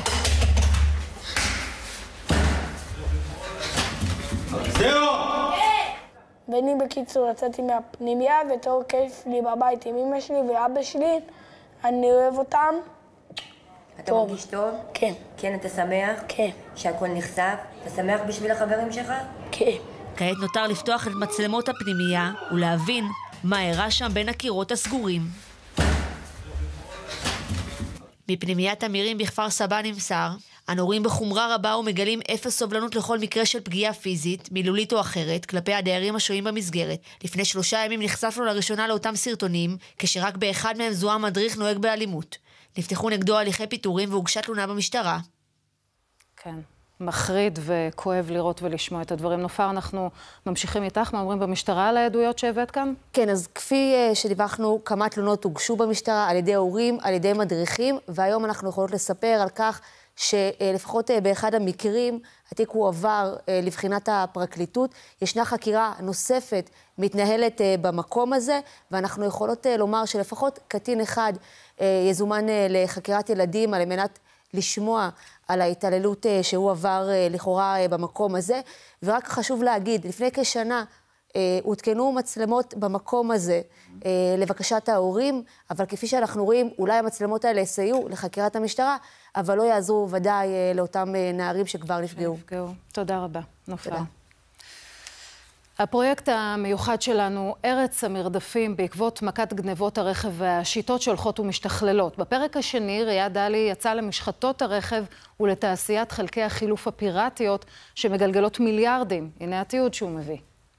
זהו! ואני בקיצור יצאתי מהפנימיה ותור כיף לי בבית עם אמא שלי ואבא שלי. אני אוהב אותם. אתה מרגיש טוב? כן. כן, אתה שמח? כן. שהכל נחשף? אתה שמח בשביל החברים שלך? כן. כעת נותר לפתוח את מצלמות הפנימייה ולהבין מה אירע שם בין הקירות הסגורים. מפנימיית אמירים בכפר סבא נמסר, אנו רואים בחומרה רבה ומגלים אפס סובלנות לכל מקרה של פגיעה פיזית, מילולית או אחרת, כלפי הדיירים השוהים במסגרת. לפני 3 ימים נחשפנו לראשונה לאותם סרטונים, כשרק באחד מהם זוהה מדריך נוהג באלימות. נפתחו נגדו הליכי פיטורים והוגשה תלונה במשטרה. כן, מחריד וכואב לראות ולשמוע את הדברים. נופר, אנחנו ממשיכים איתך, מה אומרים במשטרה על העדויות שהבאת כאן? כן, אז כפי שדיווחנו, כמה תלונות הוגשו במשטרה על ידי הורים, על ידי מדריכים, והיום אנחנו יכולות לספר על כך שלפחות באחד המקרים התיק הוא עבר לבחינת הפרקליטות. ישנה חקירה נוספת מתנהלת במקום הזה, ואנחנו יכולות לומר שלפחות קטין אחד יזומן לחקירת ילדים על מנת לשמוע על ההתעללות שהוא עבר לכאורה במקום הזה. ורק חשוב להגיד, לפני כשנה הותקנו מצלמות במקום הזה לבקשת ההורים, אבל כפי שאנחנו רואים, אולי המצלמות האלה יסייעו לחקירת המשטרה, אבל לא יעזרו ודאי לאותם נערים שכבר נפגעו. תודה רבה, נופר. הפרויקט המיוחד שלנו, ארץ המרדפים, בעקבות מכת גנבות הרכב והשיטות שהולכות ומשתכללות. בפרק השני, ריאד דלי יצא למשחטות הרכב ולתעשיית חלקי החילוף הפיראטיות שמגלגלות מיליארדים. הנה התיעוד שהוא מביא.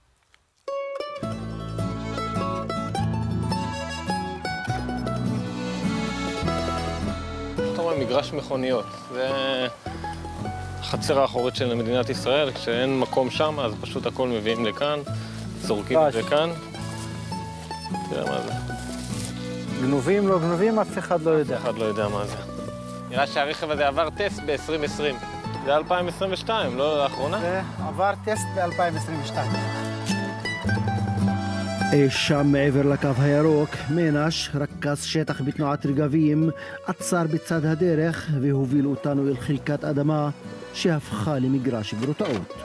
אתה רואה מגרש מכוניות. זה החצר האחורית של מדינת ישראל. כשאין מקום שם, אז פשוט הכל מביאים לכאן, זורקים את זה כאן. תראה מה זה. גנובים, לא גנובים, אף אחד לא יודע. אף אחד לא יודע מה זה. נראה שהרכב הזה עבר טסט ב-2020. זה 2022, לא לאחרונה? זה עבר טסט ב-2022. שם מעבר לקו הירוק, מנש, רכז שטח בתנועת רגבים, עצר בצד הדרך והוביל אותנו אל חלקת אדמה שהפכה למגרש גרוטאות.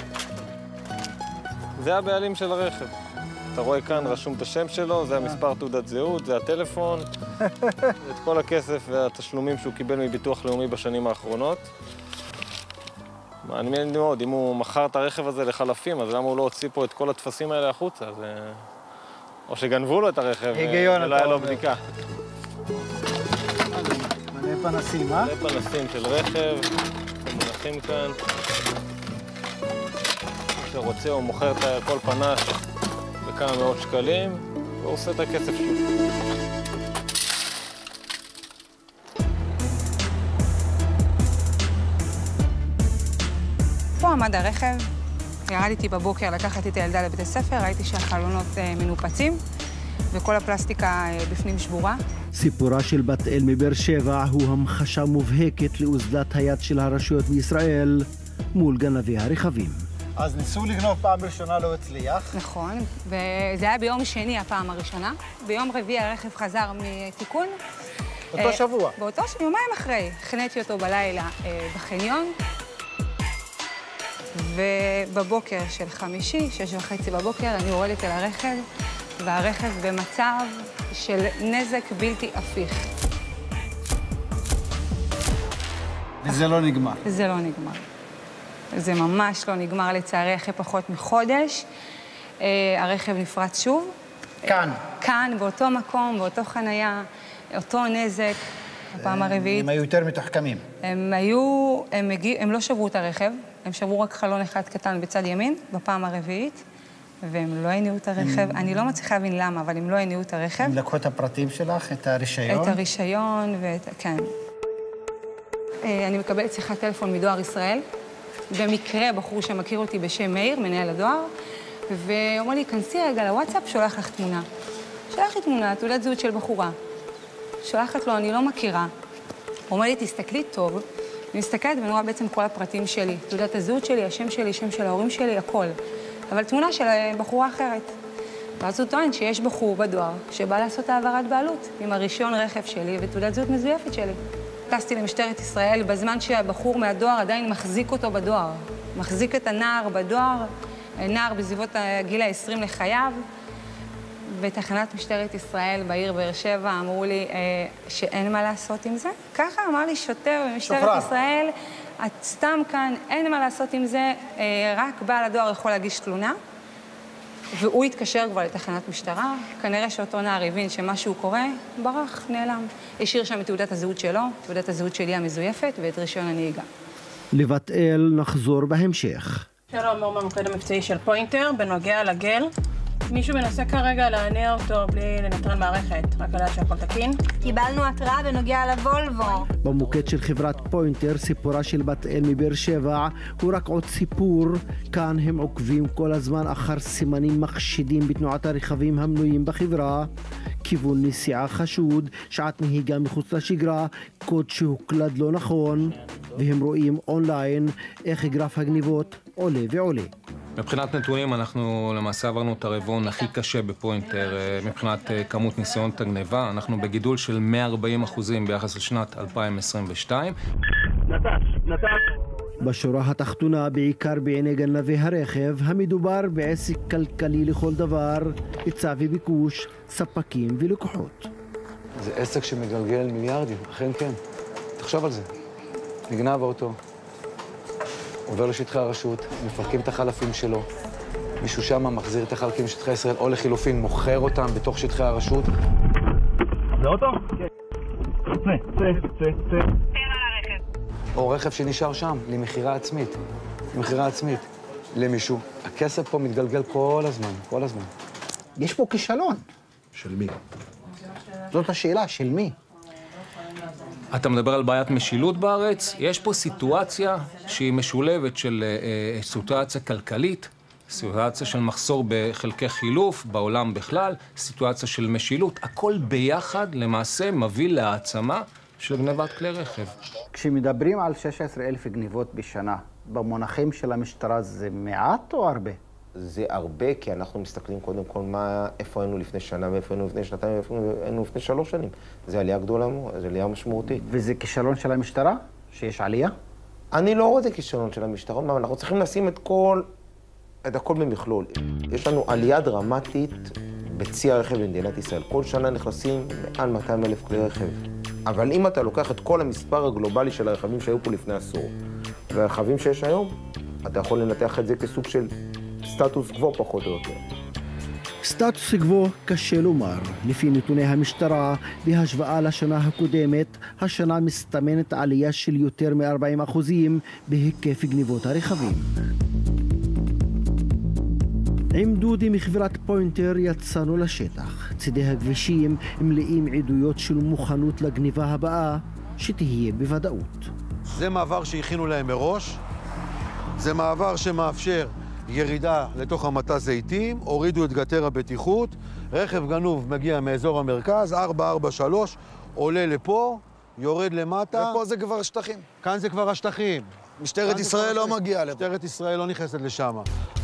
זה הבעלים של הרכב. אתה רואה כאן רשום את השם שלו, זה המספר תעודת זהות, זה הטלפון, את כל הכסף והתשלומים שהוא קיבל מביטוח לאומי בשנים האחרונות. מעניין מאוד, אם הוא מכר את הרכב הזה לחלפים, אז למה הוא לא הוציא פה את כל התפסים האלה החוצה? או שגנבו לו את הרכב, ולא היה לו בדיקה. מלא פנסים, אה? מלא פנסים של רכב, מונחים כאן. מי שרוצה הוא מוכר את כל פנס בכמה מאות שקלים, והוא עושה את הכסף שוב. פה עמד הרכב, ירדתי בבוקר לקחת את הילדה לבית הספר, ראיתי שהחלונות מנופצים וכל הפלסטיקה בפנים שבורה. סיפורה של בת אל מבאר שבע הוא המחשה מובהקת לאוזלת היד של הרשויות בישראל מול גנבי הרכבים. אז ניסו לגנוב פעם ראשונה, לא הצליח. נכון, וזה היה ביום שני הפעם הראשונה. ביום רביעי הרכב חזר מתיקון. באותו שבוע? באותו שבוע, יומיים אחרי. חניתי אותו בלילה בחניון. ובבוקר של חמישי, 6:30 בבוקר, אני יורדת אל הרכב, והרכב במצב של נזק בלתי הפיך. וזה לא נגמר? זה לא נגמר. זה ממש לא נגמר, לצערי, אחרי פחות מחודש. הרכב נפרץ שוב. כאן? כאן, באותו מקום, באותו חנייה, אותו נזק, הפעם הרביעית. הם היו יותר מתוחכמים? הם לא שברו את הרכב, הם שברו רק חלון אחד קטן בצד ימין, בפעם הרביעית, והם לא הניעו את הרכב. אני לא מצליחה להבין למה, אבל הם לא הניעו את הרכב. הם לקחו את הפרטים שלך, את הרישיון? את הרישיון כן. אני מקבלת שיחת טלפון מדואר ישראל. במקרה בחור שמכיר אותי בשם מאיר, מנהל הדואר, ואומר לי, כנסי רגע לוואטסאפ, שולח לך תמונה. שולח לי תמונה, תעודת זהות של בחורה. שולחת לו, אני לא מכירה. הוא אומר לי, תסתכלי טוב. אני מסתכלת ואני רואה בעצם כל הפרטים שלי. תעודת הזהות שלי, השם שלי, שם של ההורים שלי, הכל. אבל תמונה של בחורה אחרת. ואז הוא טוען שיש בחור בדואר שבא לעשות העברת בעלות עם הרישיון רכב שלי ותעודת זהות מזויפת שלי. טסתי למשטרת ישראל בזמן שהבחור מהדואר עדיין מחזיק אותו בדואר. מחזיק את הנער בדואר, נער בסביבות הגיל ה-20 לחייו. בתחנת משטרת ישראל בעיר באר שבע אמרו לי שאין מה לעשות עם זה. ככה אמר לי שוטר במשטרת ישראל, את סתם כאן, אין מה לעשות עם זה, רק בעל הדואר יכול להגיש תלונה. והוא התקשר כבר לתחנת משטרה, כנראה שאותו נער הבין שמשהו קורה, ברח, נעלם. השאיר שם את תעודת הזהות שלו, תעודת הזהות שלי המזויפת ואת רישיון הנהיגה. לבת אל נחזור בהמשך. שלום, אור מהמוקד המבצעי של פוינטר, בנוגע לגל. מישהו מנסה כרגע להניע אותו בלי לנטרל מערכת, רק לדעת שהכל תקין. קיבלנו התראה בנוגע לוולבו. במוקד של חברת פוינטר, סיפורה של בת אל מבאר שבע הוא רק עוד סיפור. כאן הם עוקבים כל הזמן אחר סימנים מחשידים בתנועת הרכבים המנויים בחברה. כיוון נסיעה חשוד, שעת נהיגה מחוץ לשגרה, קוד שהוקלד לא נכון, והם רואים אונליין איך גרף הגניבות עולה ועולה. מבחינת נתונים אנחנו למעשה עברנו את הרבעון הכי קשה בפוינטר מבחינת כמות ניסיונות הגניבה. אנחנו בגידול של 140% ביחס לשנת 2022. נטש, בשורה התחתונה, בעיקר בעיני גנבי הרכב, המדובר בעסק כלכלי לכל דבר, היצע וביקוש, ספקים ולקוחות. זה עסק שמגלגל מיליארדים, אכן כן. תחשוב על זה. נגנב האוטו, עובר לשטחי הרשות, מפרקים את החלפים שלו, מישהו שם מחזיר את החלקים לשטחי ישראל, או לחילופין מוכר אותם בתוך שטחי הרשות. זה אוטו? כן. צא. או רכב שנשאר שם, למחירה עצמית. למחירה עצמית. למישהו. הכסף פה מתגלגל כל הזמן. יש פה כישלון. של מי? זאת השאלה, של מי? אתה מדבר על בעיית משילות בארץ? יש פה סיטואציה שהיא משולבת של סיטואציה כלכלית, סיטואציה של מחסור בחלקי חילוף בעולם בכלל, סיטואציה של משילות. הכל ביחד למעשה מביא להעצמה של גנבת כלי רכב. כשמדברים על 16,000 גניבות בשנה, במונחים של המשטרה זה מעט או הרבה? זה הרבה, כי אנחנו מסתכלים קודם כל איפה היינו לפני שנה, ואיפה היינו לפני שנתיים, ואיפה היינו לפני 3 שנים. זה עלייה גדולה מאוד, זה עלייה משמעותית. וזה כישלון של המשטרה? שיש עלייה? אני לא רואה את זה כישלון של המשטרה, אנחנו צריכים לשים את הכל במכלול. יש לנו עלייה דרמטית בצי הרכב במדינת ישראל. כל שנה נכנסים מעל 200,000 כלי רכב. אבל אם אתה לוקח את כל המספר הגלובלי של הרכבים שהיו פה לפני עשור, והרכבים שיש היום, אתה יכול לנתח את זה כסוג של סטטוס קוו פחות או יותר. סטטוס קוו קשה לומר. לפי נתוני המשטרה, בהשוואה לשנה הקודמת, השנה מסתמנת עלייה של יותר מ-40% בהיקף גניבות הרכבים. עם דודי מחברת פוינטר יצאנו לשטח. צידי הכבישים מלאים עדויות של מוכנות לגניבה הבאה, שתהיה בוודאות. זה מעבר שהכינו להם מראש, זה מעבר שמאפשר ירידה לתוך המטע זיתים, הורידו את גדר הבטיחות, רכב גנוב מגיע מאזור המרכז, 443, עולה לפה, יורד למטה. ופה זה כבר שטחים. כאן זה כבר השטחים. משטרת ישראל לא מגיעה לפה. משטרת ישראל לא נכנסת לשם.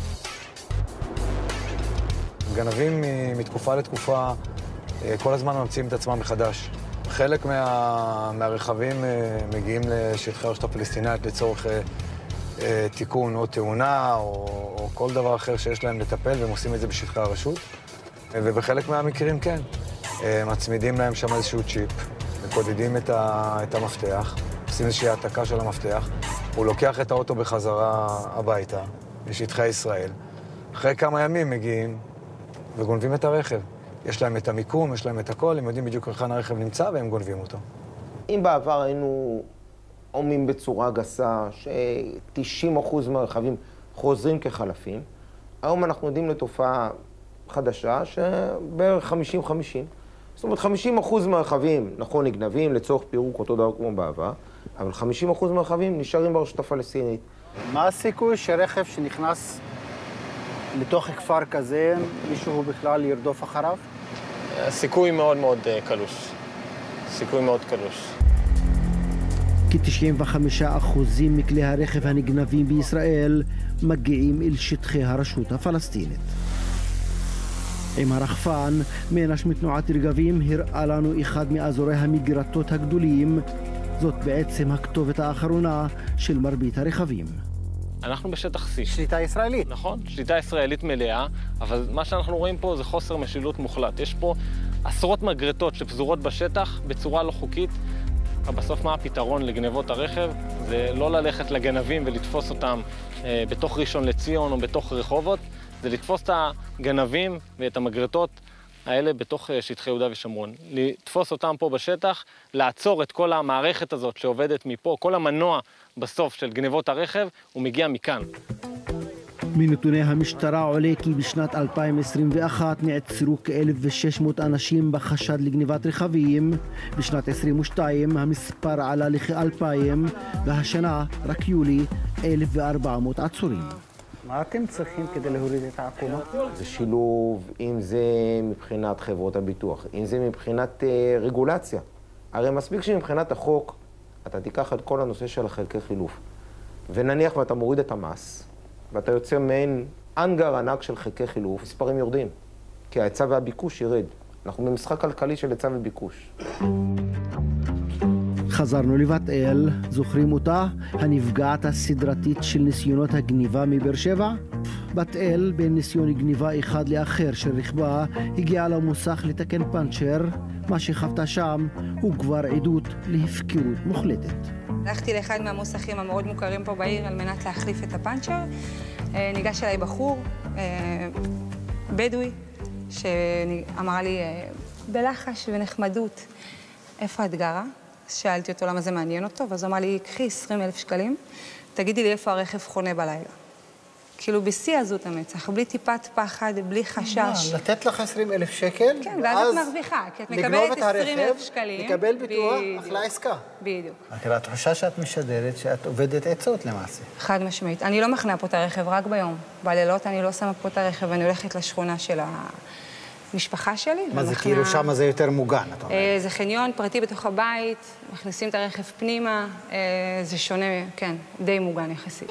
גנבים מתקופה לתקופה כל הזמן ממציאים את עצמם מחדש. חלק מהרכבים מגיעים לשטחי הרשות הפלסטינאית לצורך תיקון או תאונה או כל דבר אחר שיש להם לטפל, והם עושים את זה בשטחי הרשות. ובחלק מהמקרים כן, מצמידים להם שם איזשהו צ'יפ, מקודדים את המפתח, עושים איזושהי העתקה של המפתח, הוא לוקח את האוטו בחזרה הביתה, לשטחי ישראל. אחרי כמה ימים מגיעים וגונבים את הרכב. יש להם את המיקום, יש להם את הכל, הם יודעים בדיוק היכן הרכב נמצא והם גונבים אותו. אם בעבר היינו אומרים בצורה גסה ש-90% מהרכבים חוזרים כחלפים, היום אנחנו יודעים לתופעה חדשה שבערך 50-50. זאת אומרת, 50% מהרכבים, נכון, נגנבים לצורך פירוק אותו דבר כמו בעבר, אבל 50% מהרכבים נשארים ברשות הפלסטינית. מה הסיכוי שרכב שנכנס לתוך כפר כזה, מישהו בכלל ירדוף אחריו? סיכוי מאוד מאוד קלוש. סיכוי מאוד קלוש. כ-95% מכלי הרכב הנגנבים בישראל מגיעים אל שטחי הרשות הפלסטינית. עם הרחפן, מנש מתנועת רגבים הראה לנו אחד מאזורי המגרטות הגדולים. זאת בעצם הכתובת האחרונה של מרבית הרכבים. אנחנו בשטח C. שליטה ישראלית. נכון, שליטה ישראלית מלאה, אבל מה שאנחנו רואים פה זה חוסר משילות מוחלט. יש פה עשרות מגרטות שפזורות בשטח בצורה לא חוקית. בסוף מה הפתרון לגנבות הרכב? זה לא ללכת לגנבים ולתפוס אותם בתוך ראשון לציון או בתוך רחובות, זה לתפוס את הגנבים ואת המגרטות האלה בתוך שטחי יהודה ושומרון. לתפוס אותם פה בשטח, לעצור את כל המערכת הזאת שעובדת מפה, כל המנוע בסוף של גנבות הרכב, הוא מגיע מכאן. מנתוני המשטרה עולה כי בשנת 2021 נעצרו כ-1,600 אנשים בחשד לגניבת רכבים. בשנת 2022 המספר עלה לכ-2,000, והשנה, רק יולי, 1,400 עצורים. מה אתם צריכים כדי להוריד את העקומה? זה שילוב, אם זה מבחינת חברות הביטוח, אם זה מבחינת רגולציה. הרי מספיק שמבחינת החוק, אתה תיקח את כל הנושא של החלקי חילוף, ונניח ואתה מוריד את המס, ואתה יוצא מעין אנגר ענק של חלקי חילוף, מספרים יורדים, כי ההיצע והביקוש ירד. אנחנו במשחק כלכלי של היצע וביקוש. חזרנו לבת אל, זוכרים אותה? הנפגעת הסדרתית של ניסיונות הגניבה מבאר שבע? בת אל, בין ניסיון גניבה אחד לאחר של רכבה, הגיעה למוסך לתקן פנצ'ר. מה שחוותה שם הוא כבר עדות להפקרות מוחלטת. הלכתי לאחד מהמוסכים המאוד מוכרים פה בעיר על מנת להחליף את הפנצ'ר. ניגש אליי בחור, בדואי, שאמרה לי בלחש ונחמדות, איפה את גרה? שאלתי אותו למה זה מעניין אותו, ואז הוא אמר לי, קחי 20,000 שקלים, תגידי לי איפה הרכב חונה בלילה. כאילו בשיא עזות המצח, בלי טיפת פחד, בלי חשש. לתת לך 20,000 שקל, כן, ואז את מרוויחה, כי את מקבלת 20,000 שקלים. לקבל ביטוח, אחלה עסקה. בדיוק. התחושה שאת משדרת שאת עובדת עצות למעשה. חד משמעית. אני לא מכנה פה את הרכב רק ביום. בלילות אני לא שמה פה את הרכב, אני הולכת לשכונה של המשפחה שלי. מה זה כאילו שם זה יותר מוגן, אתה אומר? זה חניון פרטי בתוך הבית, מכניסים את הרכב פנימה, זה שונה, כן, די מוגן יחסית.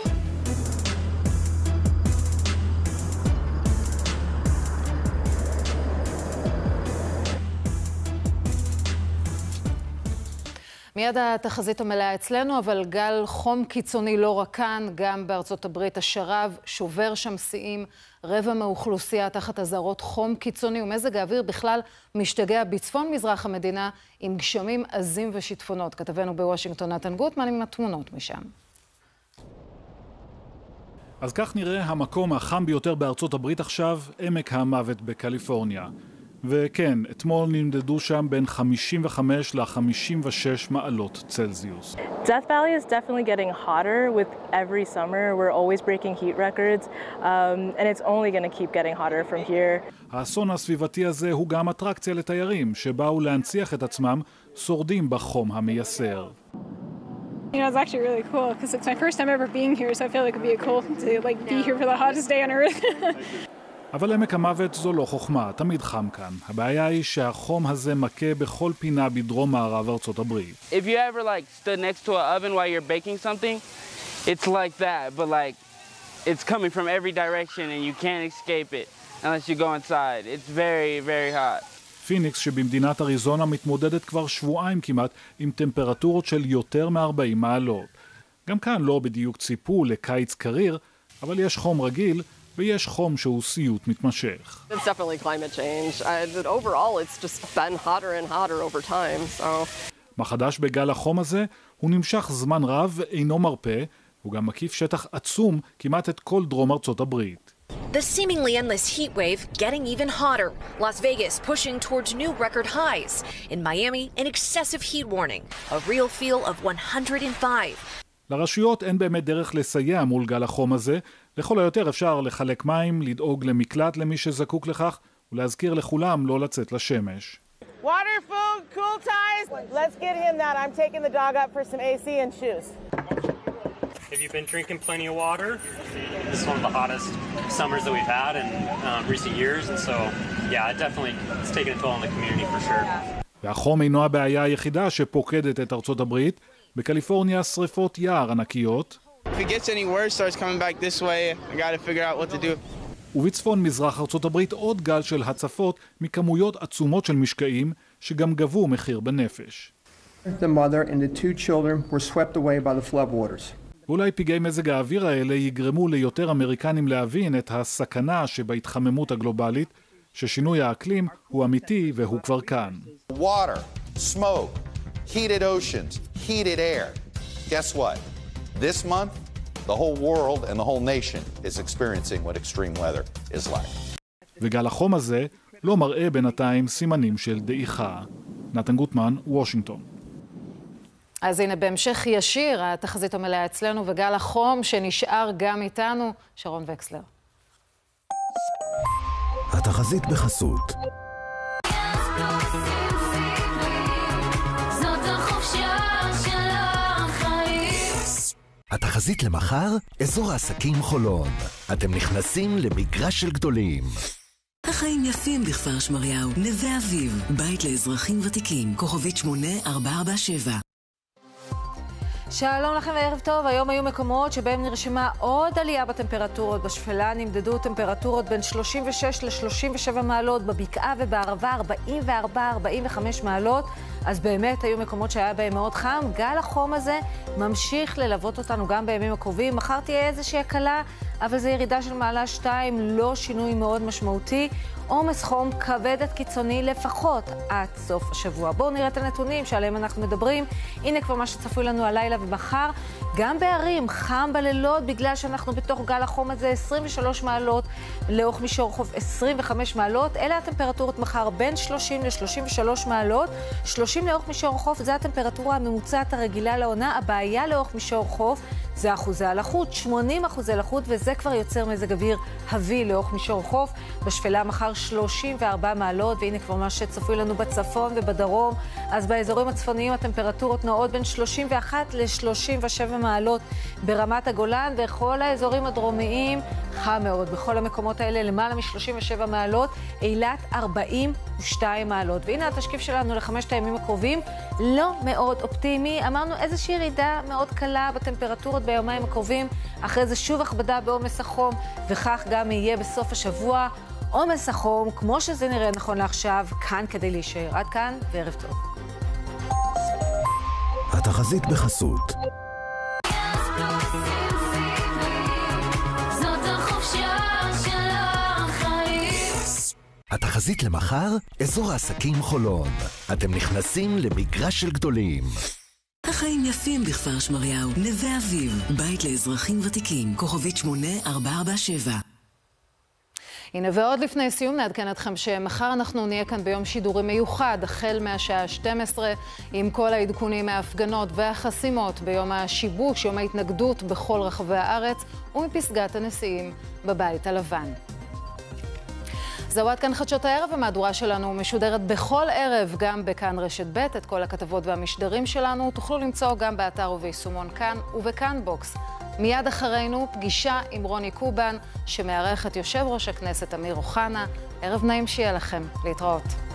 מיד התחזית המלאה אצלנו, אבל גל חום קיצוני לא רק כאן, גם בארצות הברית השרב שובר שם שיאים, רבע מהאוכלוסייה תחת אזהרות חום קיצוני, ומזג האוויר בכלל משתגע בצפון מזרח המדינה עם גשמים עזים ושיטפונות. כתבנו בוושינגטון נתן גוטמן עם התמונות משם. אז כך נראה המקום החם ביותר בארצות הברית עכשיו, עמק המוות בקליפורניה. וכן, אתמול נמדדו שם בין 55 ל-56 מעלות צלזיוס. Death Valley is definitely getting hotter with every summer. We're always breaking heat records, and it's only going to keep getting hotter from here. האסון הסביבתי הזה הוא גם אטרקציה לתיירים, שבאו להנציח את עצמם שורדים בחום המייסר. You know, it's actually really cool because it's my first time ever being here, so I feel like it'd be cool to be here for the hottest day on earth. אבל עמק המוות זו לא חוכמה, תמיד חם כאן. הבעיה היא שהחום הזה מכה בכל פינה בדרום מערב ארצות הברית. If you ever stood next to an oven while you're baking something, it's like that, but it's coming from every direction and you can't escape it unless you go inside. It's very, very hot. פיניקס שבמדינת אריזונה מתמודדת כבר שבועיים כמעט עם טמפרטורות של יותר מ-40 מעלות. גם כאן לא בדיוק ציפו לקיץ קריר, אבל יש חום רגיל, ויש חום שהוא סיוט מתמשך. It's definitely climate change. Overall, it's just been hotter and hotter over time, so... מה חדש בגל החום הזה? הוא נמשך זמן רב ואינו מרפא, הוא גם מקיף שטח עצום כמעט את כל דרום ארצות הברית. The seemingly endless heat wave getting even hotter. Las Vegas pushing towards new record highs. In Miami, an excessive heat warning. A real feel of 105. לרשויות אין באמת דרך לסייע מול גל החום הזה. לכל היותר אפשר לחלק מים, לדאוג למקלט למי שזקוק לכך, ולהזכיר לכולם לא לצאת לשמש. Water, food, cool ties. Let's get him that. I'm taking the dog up for some AC and shoes. Have you been drinking plenty of water? This is one of the hottest summers that we've had in recent years, and so, yeah, it definitely it's taken a toll on the community for sure. והחום אינו הבעיה היחידה שפוקדת את ארצות הברית. בקליפורניה שריפות יער ענקיות. If it gets any worse, starts coming back this way, I got to figure out what to do. ובצפון מזרח ארצות הברית עוד גל של הצפות מכמויות עצומות של משקעים שגם גבו מחיר בנפש. The mother and the two children were swept away by the floodwaters. ואולי פגעי מזג האוויר האלה יגרמו ליותר אמריקנים להבין את הסכנה שבהתחממות הגלובלית, ששינוי האקלים הוא אמיתי והוא כבר כאן. Water, smoke, heated oceans, heated air. Guess what? This month, the whole world and the whole nation is experiencing what extreme weather is like. וגל החום הזה לא מראה בינתיים סימנים של דעיכה. נתן גוטמן, וושינגטון. אז הנה, בהמשך ישיר, התחזית המלאה אצלנו וגל החום שנשאר גם איתנו, שרון וקסלר. התחזית בחסות. התחזית למחר, אזור העסקים חולון. אתם נכנסים למגרש של גדולים. החיים יפים בכפר שמריהו, נווה אביב, בית לאזרחים ותיקים, כוכבית 8447. שלום לכם וערב טוב. היום היו מקומות שבהם נרשמה עוד עלייה בטמפרטורות. בשפלה נמדדו טמפרטורות בין 36 ל-37 מעלות, בבקעה ובערבה 44-45 מעלות. אז באמת היו מקומות שהיה בהם מאוד חם. גל החום הזה ממשיך ללוות אותנו גם בימים הקרובים. מחר תהיה איזושהי הקלה, אבל זה ירידה של מעלה 2, לא שינוי מאוד משמעותי. עומס חום כבד עד קיצוני לפחות עד סוף השבוע. בואו נראה את הנתונים שעליהם אנחנו מדברים. הנה כבר מה שצפוי לנו הלילה ומחר. גם בערים חם בלילות בגלל שאנחנו בתוך גל החום הזה, 23 מעלות, לאורך מישור חוף 25 מעלות. אלה הטמפרטורות מחר בין 30 ל-33 מעלות. 30 לאורך מישור חוף זה הטמפרטורה הממוצעת הרגילה לעונה. הבעיה לאורך מישור חוף זה אחוזי הלחות, 80 אחוזי לחות, וזה כבר יוצר מזג אוויר הביא לאורך מישור חוף. בשפלה מחר 34 מעלות, והנה כבר מה שצפוי לנו בצפון ובדרום. אז באזורים הצפוניים הטמפרטורות נעות בין 31 ל-37 מעלות ברמת הגולן, וכל האזורים הדרומיים חם מאוד. בכל המקומות האלה למעלה מ-37 מעלות, אילת 42 מעלות. והנה התשקיף שלנו לחמשת הימים הקרובים, לא מאוד אופטימי. אמרנו איזושהי ירידה מאוד קלה בטמפרטורות ביומיים הקרובים, אחרי זה שוב הכבדה בעומס החום, וכך גם יהיה בסוף השבוע. עומס החום, כמו שזה נראה נכון לעכשיו, כאן כדי להישאר. עד כאן וערב טוב. התחזית בחסות. התחזית למחר, אזור העסקים חולון. אתם נכנסים למגרש של גדולים. החיים יפים בכפר שמריהו, נווה אביב, בית לאזרחים ותיקים, כוכבית 8447. הנה ועוד לפני סיום נעדכן אתכם שמחר אנחנו נהיה כאן ביום שידורי מיוחד, החל מהשעה 12, עם כל העדכונים מההפגנות והחסימות ביום השיבוש, יום ההתנגדות בכל רחבי הארץ, ומפסגת הנשיאים בבית הלבן. זהו עד כאן חדשות הערב, המהדורה שלנו משודרת בכל ערב, גם בכאן רשת ב'. את כל הכתבות והמשדרים שלנו תוכלו למצוא גם באתר וביישומון כאן ובכאן בוקס. מיד אחרינו פגישה עם רוני קובן, שמארח את יושב ראש הכנסת אמיר אוחנה. ערב נעים שיהיה לכם. להתראות.